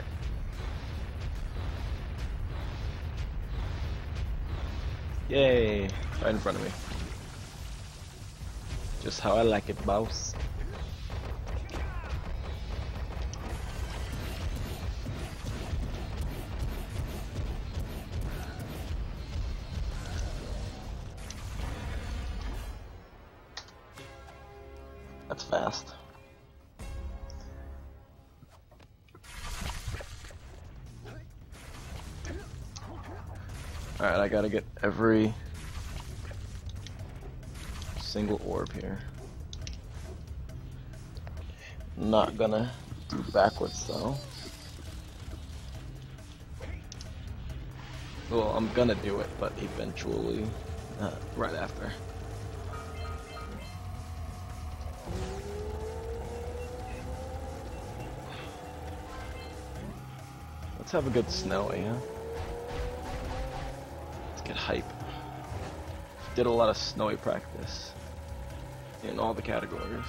Yay! Right in front of me. Just how I like it, boss. That's fast. Alright, I gotta get every single orb here. Not gonna do backwards though. Well, I'm gonna do it, but eventually, uh, right after. Let's have a good snowy, huh? Let's get hype. Did a lot of snowy practice in all the categories.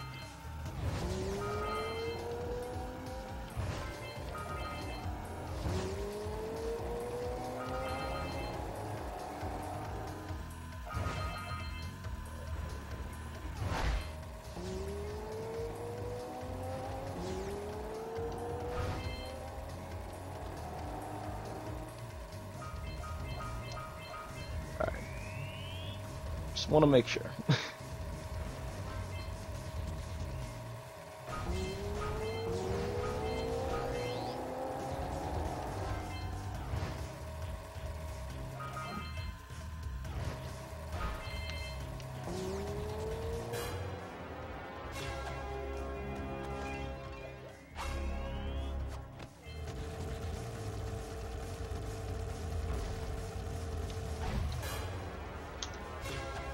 Just want to make sure.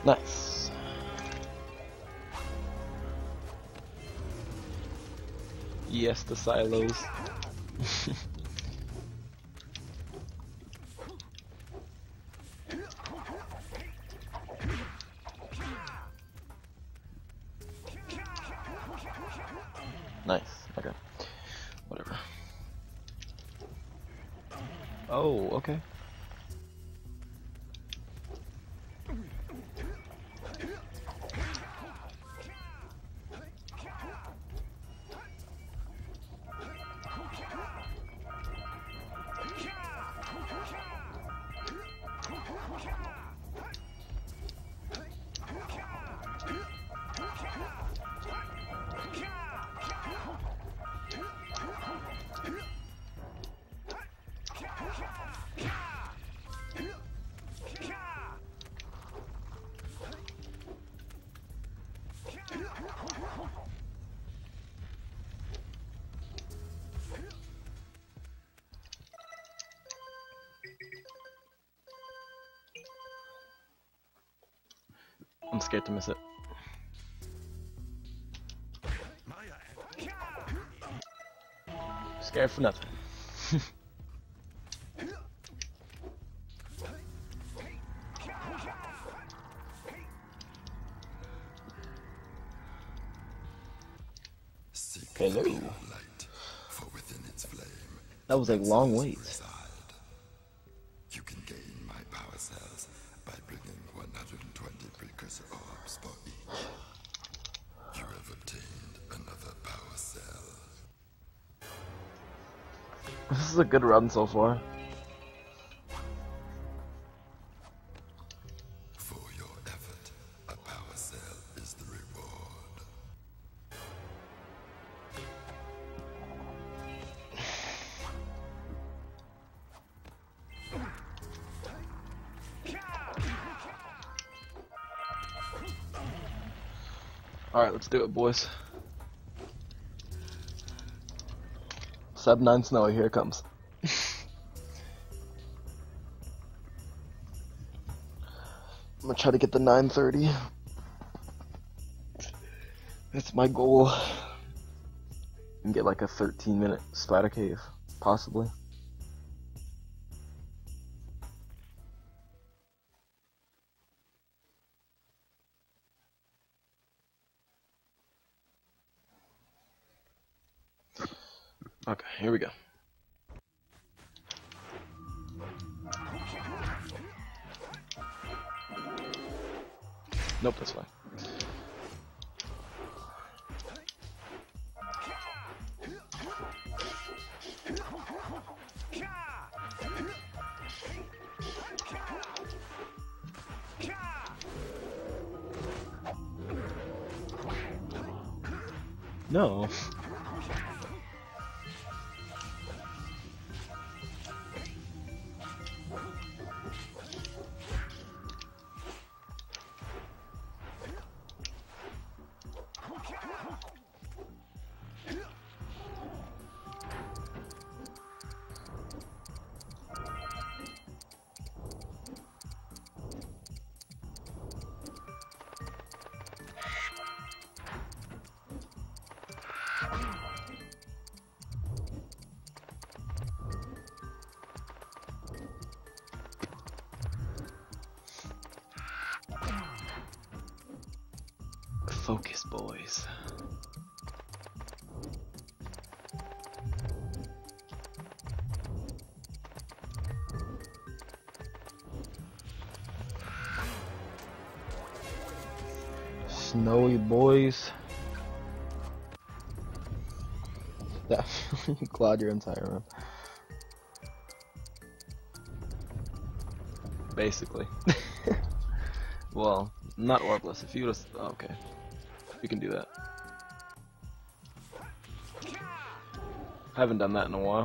Nice. Yes, the silos. Nice. Okay. Whatever. Oh, okay. I'm scared to miss it. Scared for nothing. Hello. That was a long wait. You can gain my power cells by bringing one hundred twenty precursor orbs for each. You have obtained another power cell. This is a good run so far. For your effort, a power cell is the reward. Alright, let's do it, boys. Sub nine Snowy, here it comes. I'm gonna try to get the nine thirty. That's my goal. And get like a thirteen minute spider cave, possibly. Okay, here we go. Nope, that's fine. No. Focus, boys. Snowy boys. That Claude your entire run. Basically. Well, not orbless. If you just oh, okay. You can do that. Haven't done that in a while.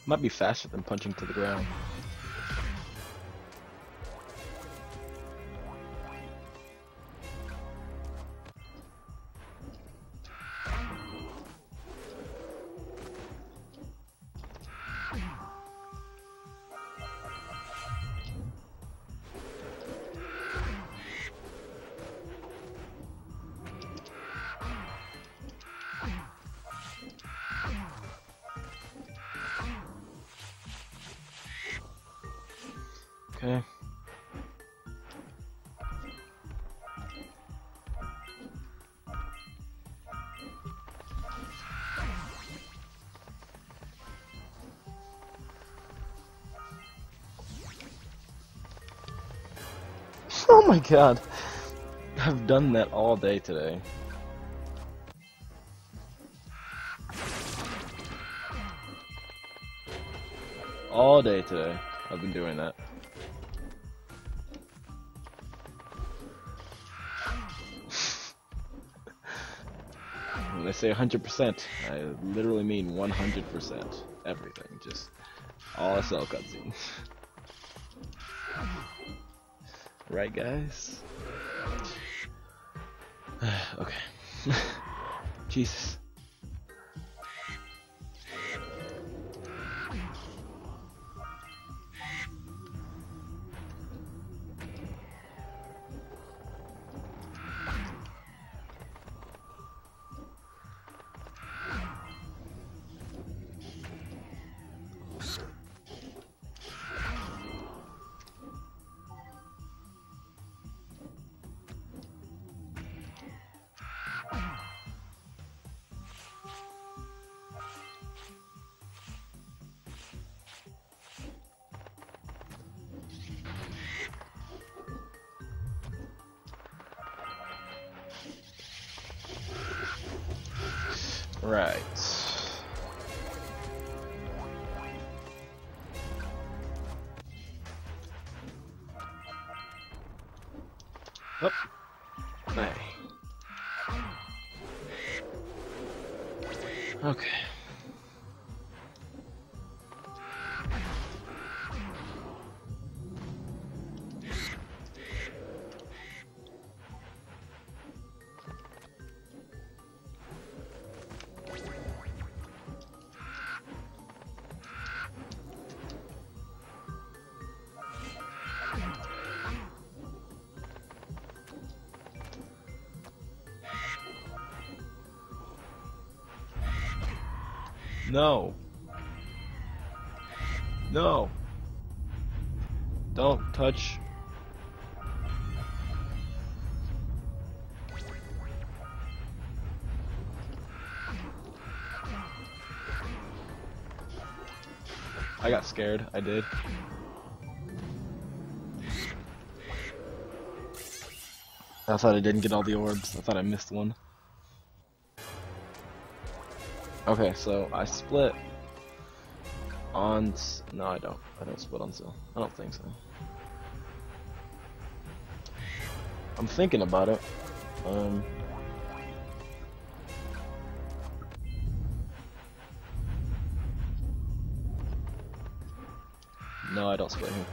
Might be faster than punching to the ground. Okay. Oh my god. I've done that all day today. All day today. I've been doing that. When I say one hundred percent, I literally mean one hundred percent. Everything. Just all S L cutscenes. Right, guys? Okay. Jesus. Right. Oh. Hey. Okay. No. No. Don't touch. I got scared. I did. I thought I didn't get all the orbs. I thought I missed one. Okay, so I split on... No, I don't. I don't split on Sil. I don't think so. I'm thinking about it. Um... No, I don't split him.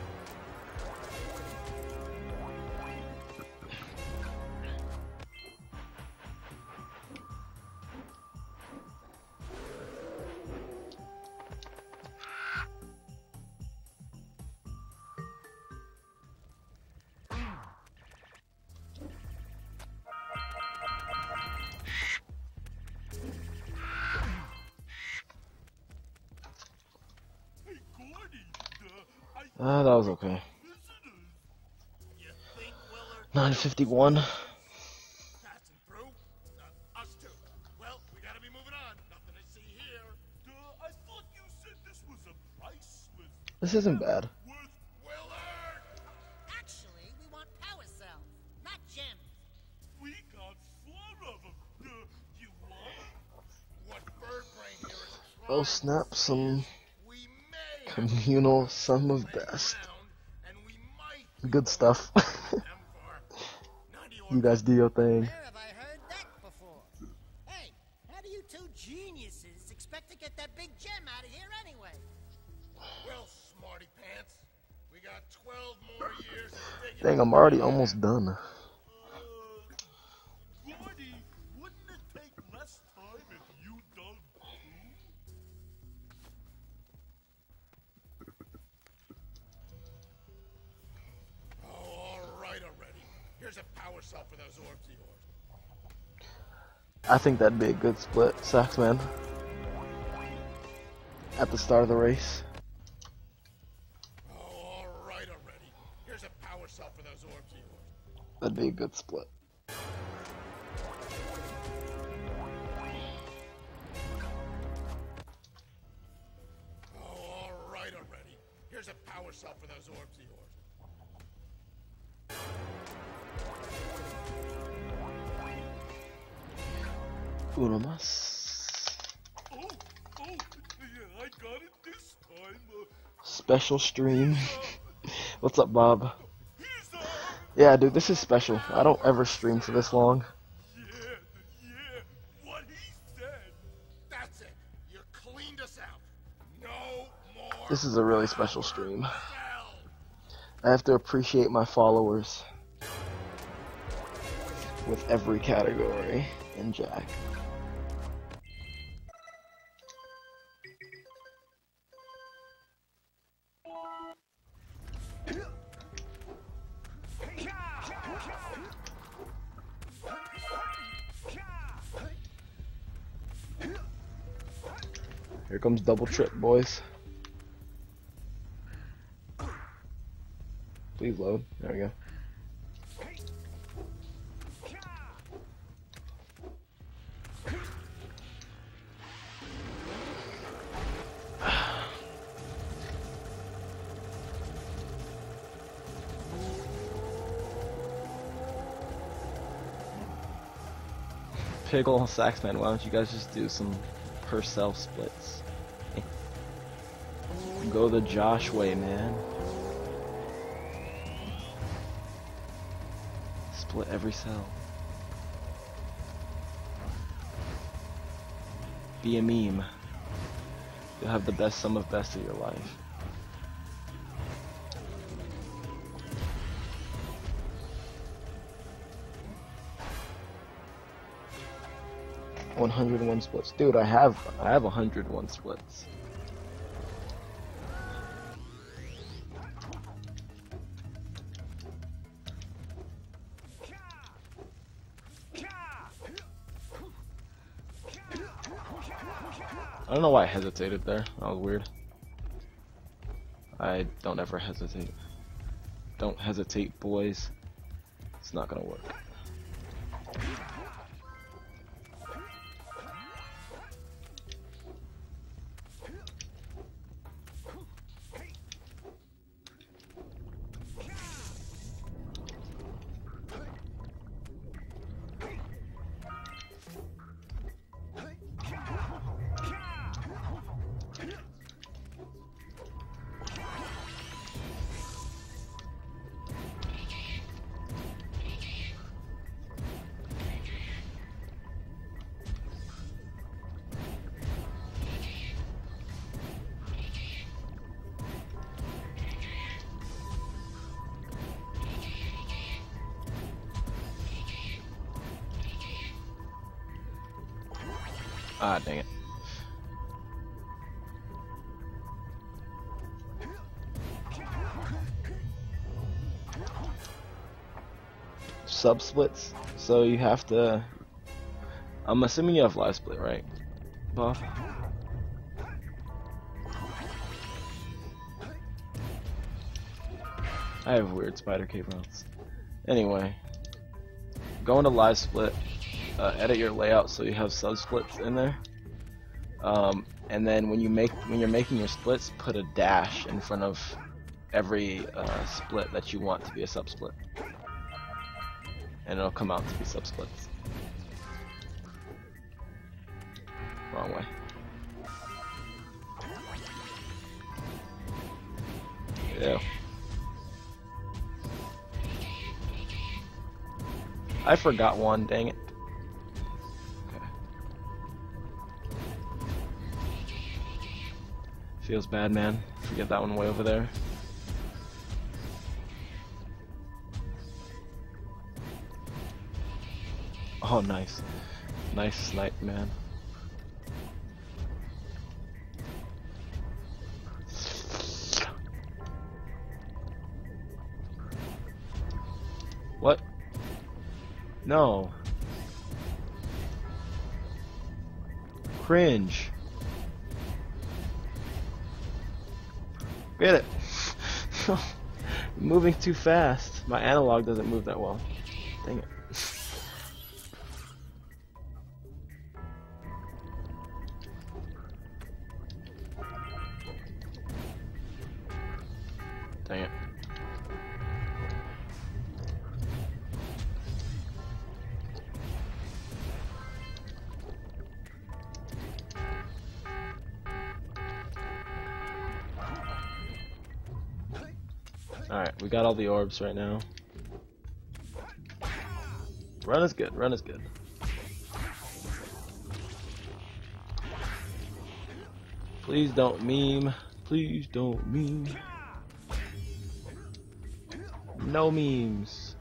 Ah, uh, that was okay. nine fifty-one. Passing through? Uh, us too. Well, we gotta be moving on. Nothing to see here. Uh, I thought you said this was a priceless. This isn't bad. Worth well earned. Actually, we want power cells, not gems. We got four of them. Uh, you want? What bird brain here is trying Oh snap! Some we may communal sum of best. and we might Good stuff. them for You guys do your thing. Where have I heard that before? Hey, how do you two geniuses expect to get that big gem out of here anyway? got twelve more years of digging. Dang, I'm already almost done. Gordy, wouldn't it take less time if you dug too? Oh, all right already. Here's a power cell for those orbs of yours. I think that'd be a good split, Saxman. At the start of the race. Oh, all right already. Here's a power cell for those orbs of yours. That'd be a good split. Oh, all right already. Here's a power cell for those orbs of yours. Uno más. Oh, oh, yeah, I got it this time. Uh, Special stream. What's up, Bob? he's, uh, Yeah, dude, this is special. I don't ever stream for this long. yeah, yeah, what he said. That's it. You cleaned us out. No more. This is a really special stream. Cell. I have to appreciate my followers with every category in Jak. Here comes double trip, boys. Please load. There we go. Pickle, Saxman, why don't you guys just do some per self splits? Go the Josh way, man. Split every cell. Be a meme. You'll have the best sum of best of your life. one hundred one splits. Dude, I have I have one hundred one splits. I don't know why I hesitated there. That was weird. I don't ever hesitate. Don't hesitate, boys. It's not gonna work. Ah, dang it. Sub splits, so you have to. I'm assuming you have live split, right, Bob? I have weird spider cave rounds. Anyway, go into live split. Uh, edit your layout so you have sub splits in there, um, and then when you make when you're making your splits, put a dash in front of every uh, split that you want to be a sub split, and it'll come out to be sub splits. Wrong way. Yeah. I forgot one. Dang it. Feels bad, man. Forget that one way over there. Oh, nice. Nice snipe, man. What? No. Cringe. Get it. Moving too fast. My analog doesn't move that well. Dang it. Dang it. Alright, we got all the orbs right now. Run is good, run is good. Please don't meme. Please don't meme. No memes.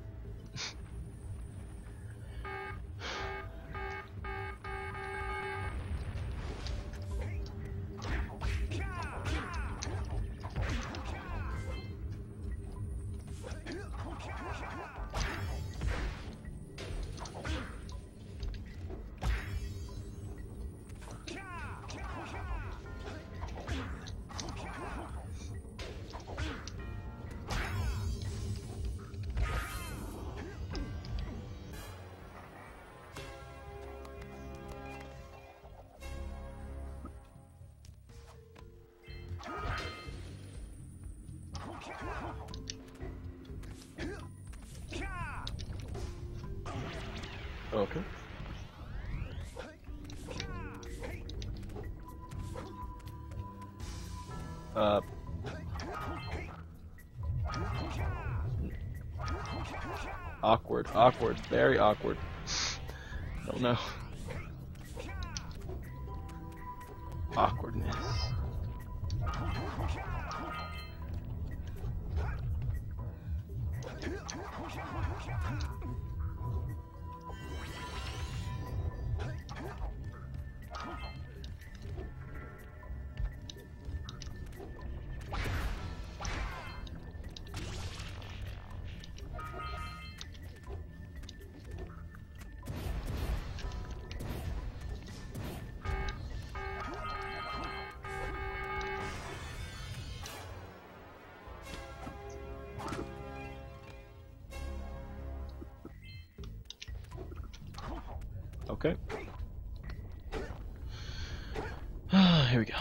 Okay. Uh. Awkward, awkward, very awkward. Don't know. Awkwardness. Okay. Here we go.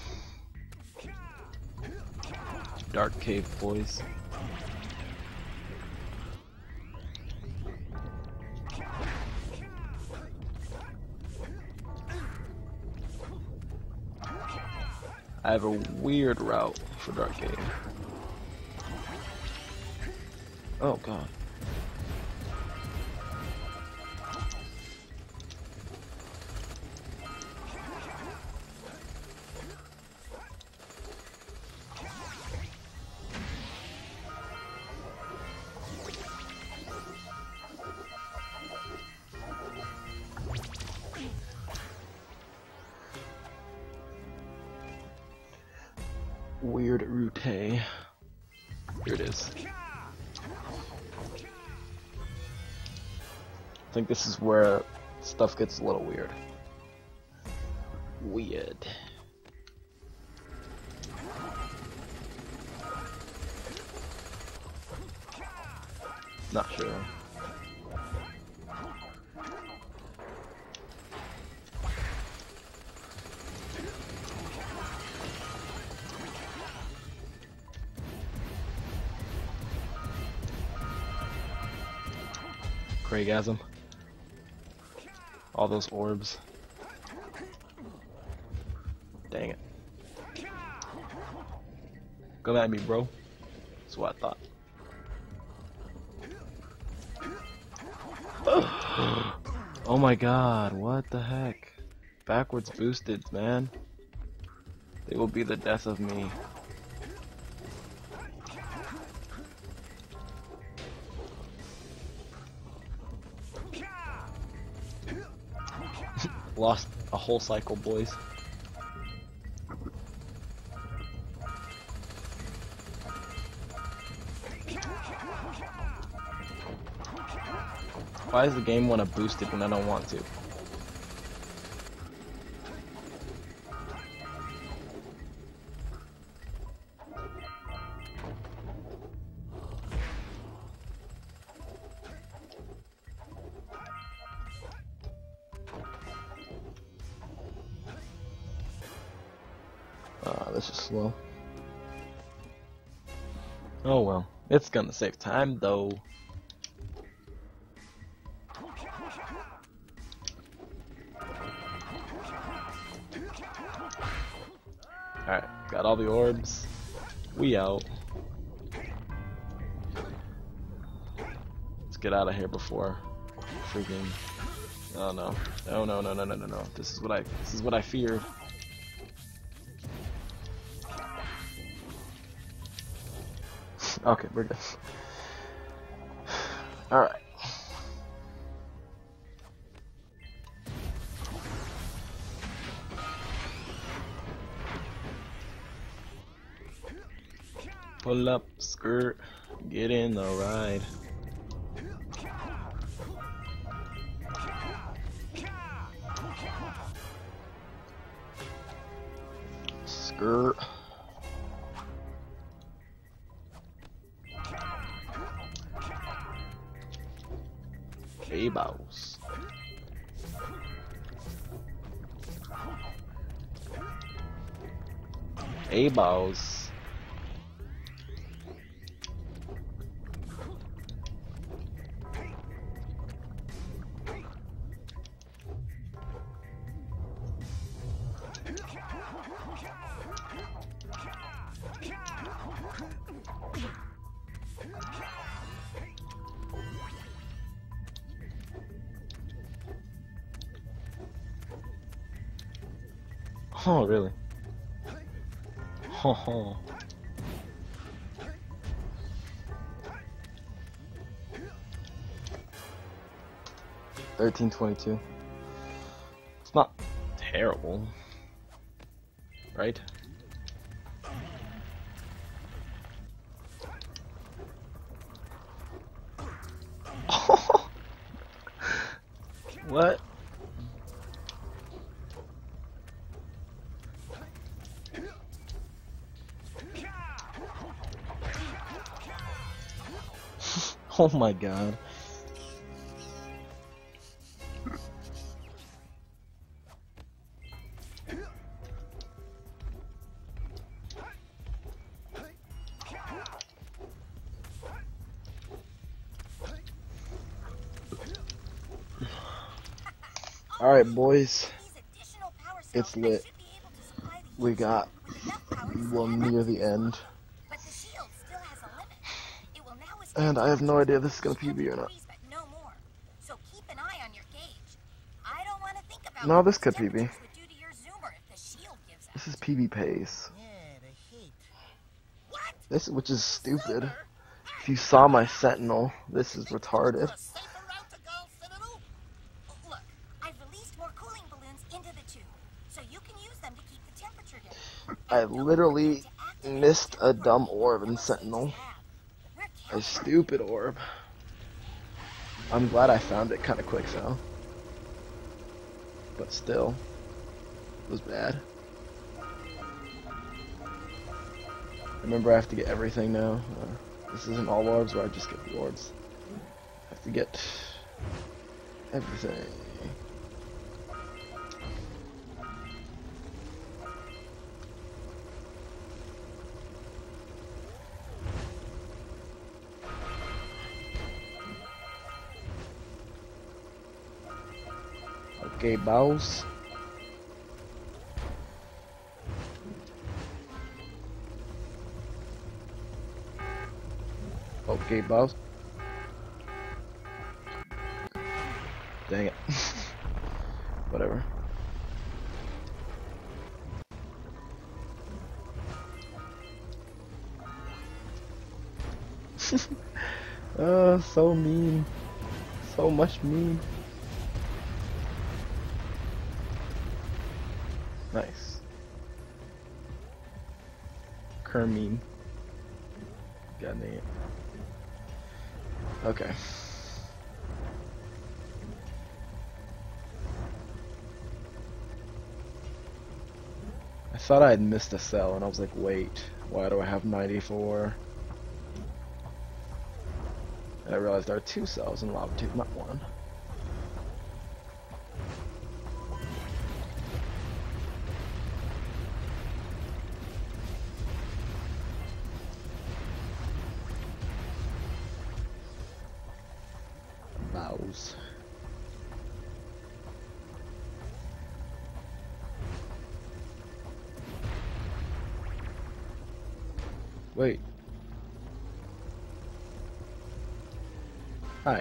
Dark cave, boys. I have a weird route for Dark Cave. Oh god. Weird route. Here it is. I think this is where stuff gets a little weird. Weird. Not sure. Craigasm. All those orbs. Dang it. Come at me, bro. That's what I thought. Oh my god, what the heck? Backwards boosted, man. They will be the death of me. Lost a whole cycle, boys. Why does the game want to boost it when I don't want to? Ah, this is slow. Oh well, it's gonna save time though. Alright, got all the orbs. We out. Let's get out of here before freaking. Oh no. No no no no no no no. This is what I this is what I feared. Okay, we're good. Alright. Pull up, skirt, get in the ride. Skirt. A-bows. A-bows. Oh, really? Ho ho. Thirteen twenty-two. It's not terrible, right? What? Oh my god. Alright, boys. It's lit. We got, well, near the end. And I have no idea if this is gonna P B or not. No, this could P B. This is P B pace. This, which is stupid. If you saw my sentinel, this is retarded. Look, I've released more cooling balloons into the tube, so you can use them to keep the temperature down. I literally missed a dumb orb in sentinel. A stupid orb. I'm glad I found it kind of quick though. But still, it was bad. Remember, I have to get everything now. Uh, this isn't all orbs where I just get the orbs. I have to get everything. Okay, bows. Okay, boss. Dang it. Whatever. Oh, so mean. So much mean. Nice. Kermine. God dang it. Okay. I thought I had missed a cell, and I was like, wait, why do I have ninety-four? And I realized there are two cells in Lava Tube, not one. Bows. Wait. Hi.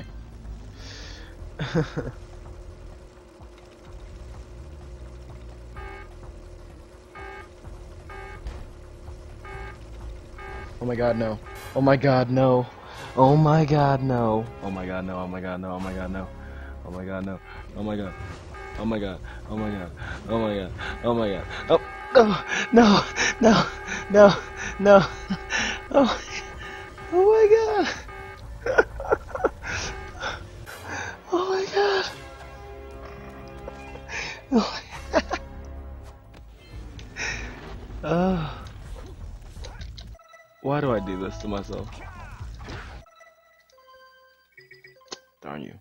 Oh my god, no. Oh my god, no. Oh my god, no. Oh my god, no. Oh my god, no. Oh my god, no. Oh my god, no. Oh my god. Oh my god. Oh my god. Oh my god. Oh my god. Oh, oh no. No. No. No. Oh. Oh my god. Oh my god. Oh my god. Oh. Why do I do this to myself? Darn you.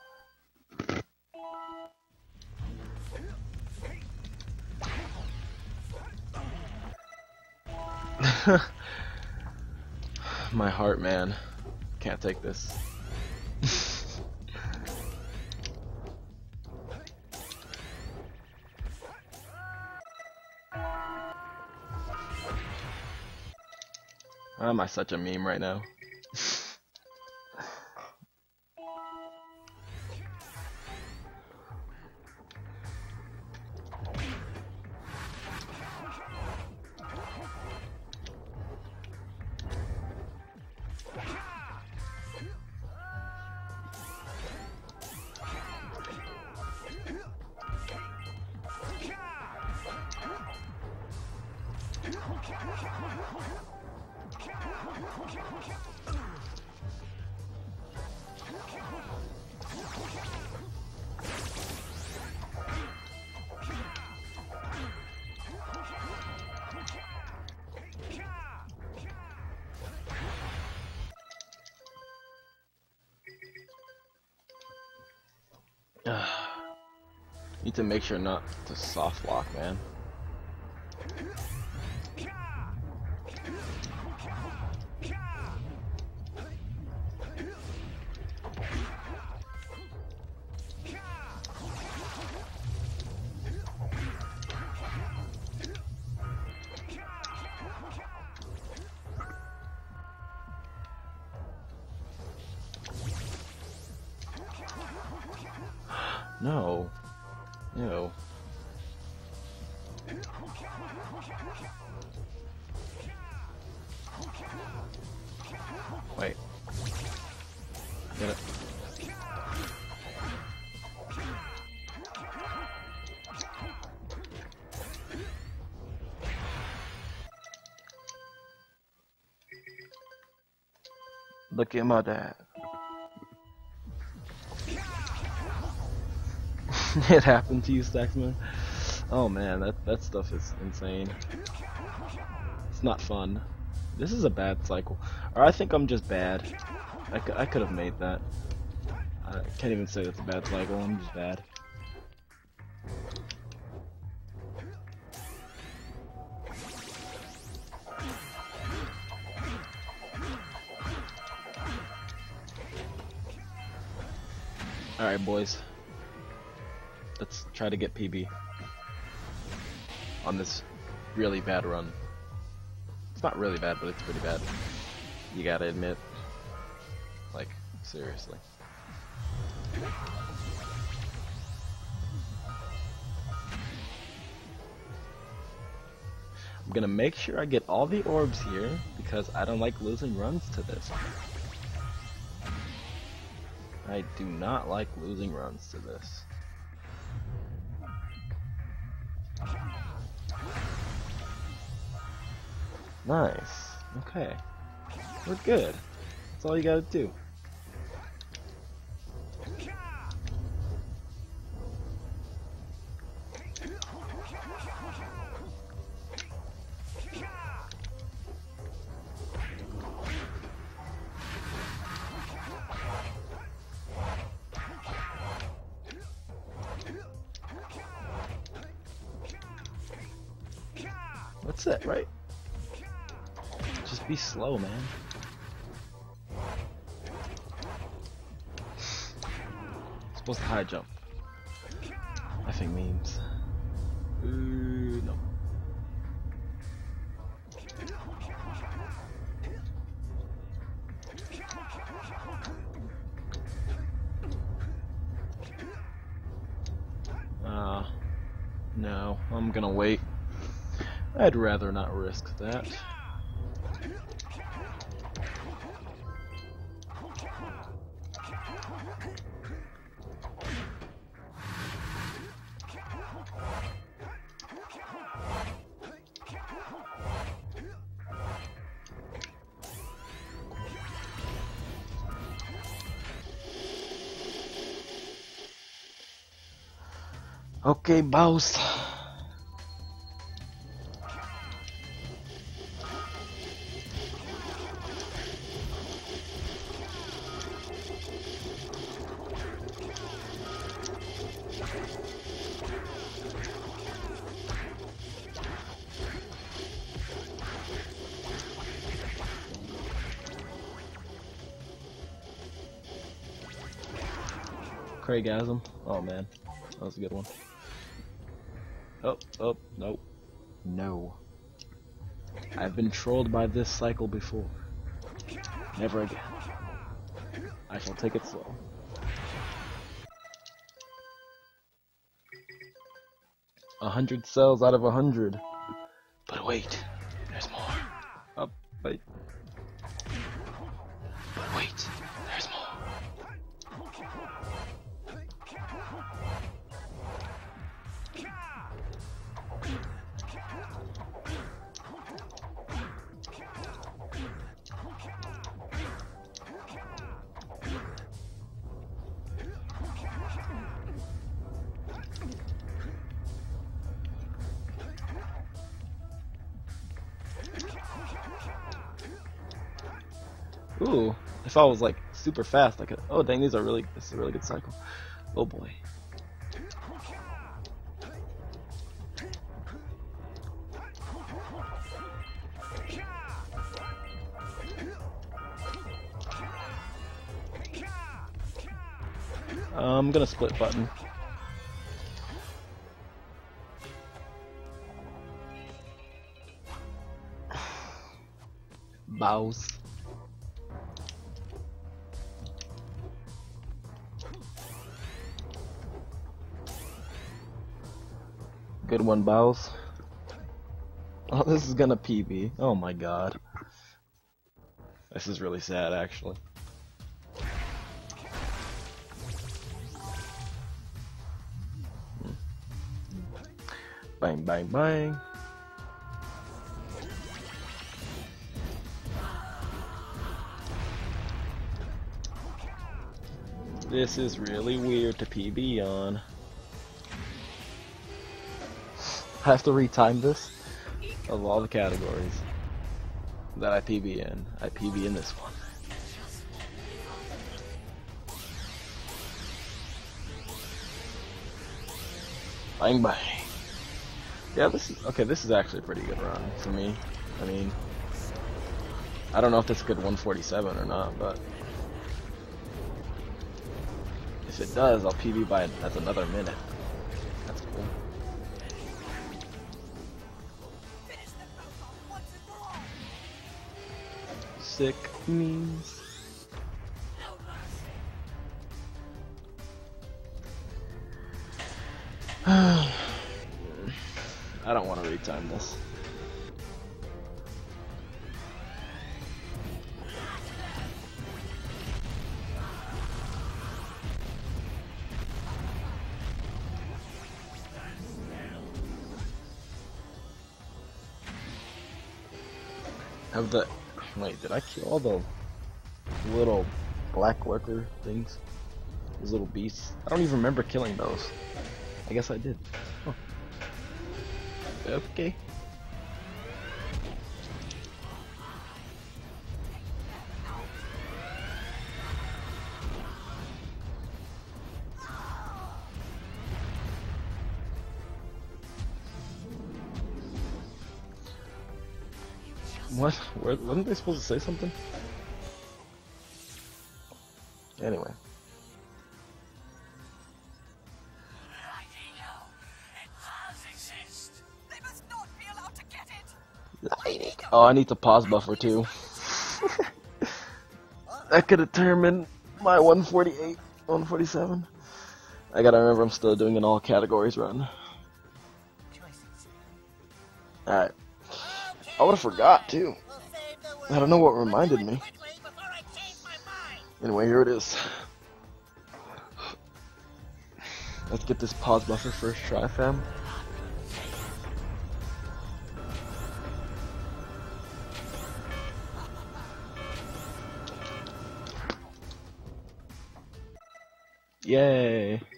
My heart, man. Can't take this. Why am I such a meme right now? Need to make sure not to soft lock, man. No. Ew. Wait. Get it. Look at my dad. It happened to you, Stacksman? Oh man, that that stuff is insane. It's not fun. This is a bad cycle. Or I think I'm just bad. I, c I could have made that. I can't even say that's a bad cycle, I'm just bad. Alright boys. Let's try to get P B on this really bad run. It's not really bad, but it's pretty bad. You gotta admit. Like, seriously. I'm gonna make sure I get all the orbs here, because I don't like losing runs to this. I do not like losing runs to this. Nice. Okay. We're good. That's all you gotta do. That's it, right? Just be slow, man. Supposed to high jump. I think memes. Ooh, no. Uh, no, I'm gonna wait. I'd rather not risk that. Okay, boss. Craigasm. Oh man, that was a good one. Oh, oh, no. No. I've been trolled by this cycle before. Never again. I shall take it slow. A hundred cells out of a hundred. But wait, there's more. Oh, wait. But wait, there's more. Ooh, if I was like super fast, I could. Oh dang, these are really. This is a really good cycle. Oh boy. I'm gonna split button. Bows. Good one, Bows. Oh, this is gonna P B. Oh my god. This is really sad, actually. Hmm. Bang, bang, bang. This is really weird to P B on. I have to retime this. Of all the categories that I P B in, I P B in this one. Bang bang. Yeah, this is okay. This is actually a pretty good run for me. I mean, I don't know if this is good one forty-seven or not, but if it does, I'll P B by that's another minute. That's cool. Sick memes. I don't want to retime this. Have the wait? Did I kill all the little black lurker things? Those little beasts. I don't even remember killing those. I guess I did. Huh. Okay. What? Where, wasn't they supposed to say something? Anyway. Lightning. Oh, I need the pause buffer too. That could determine my one forty-eight, one forty-seven. I gotta remember I'm still doing an all categories run. Alright. I would've forgot too. I don't know what reminded me. Anyway, here it is. Let's get this pause buffer first try, fam. Yay!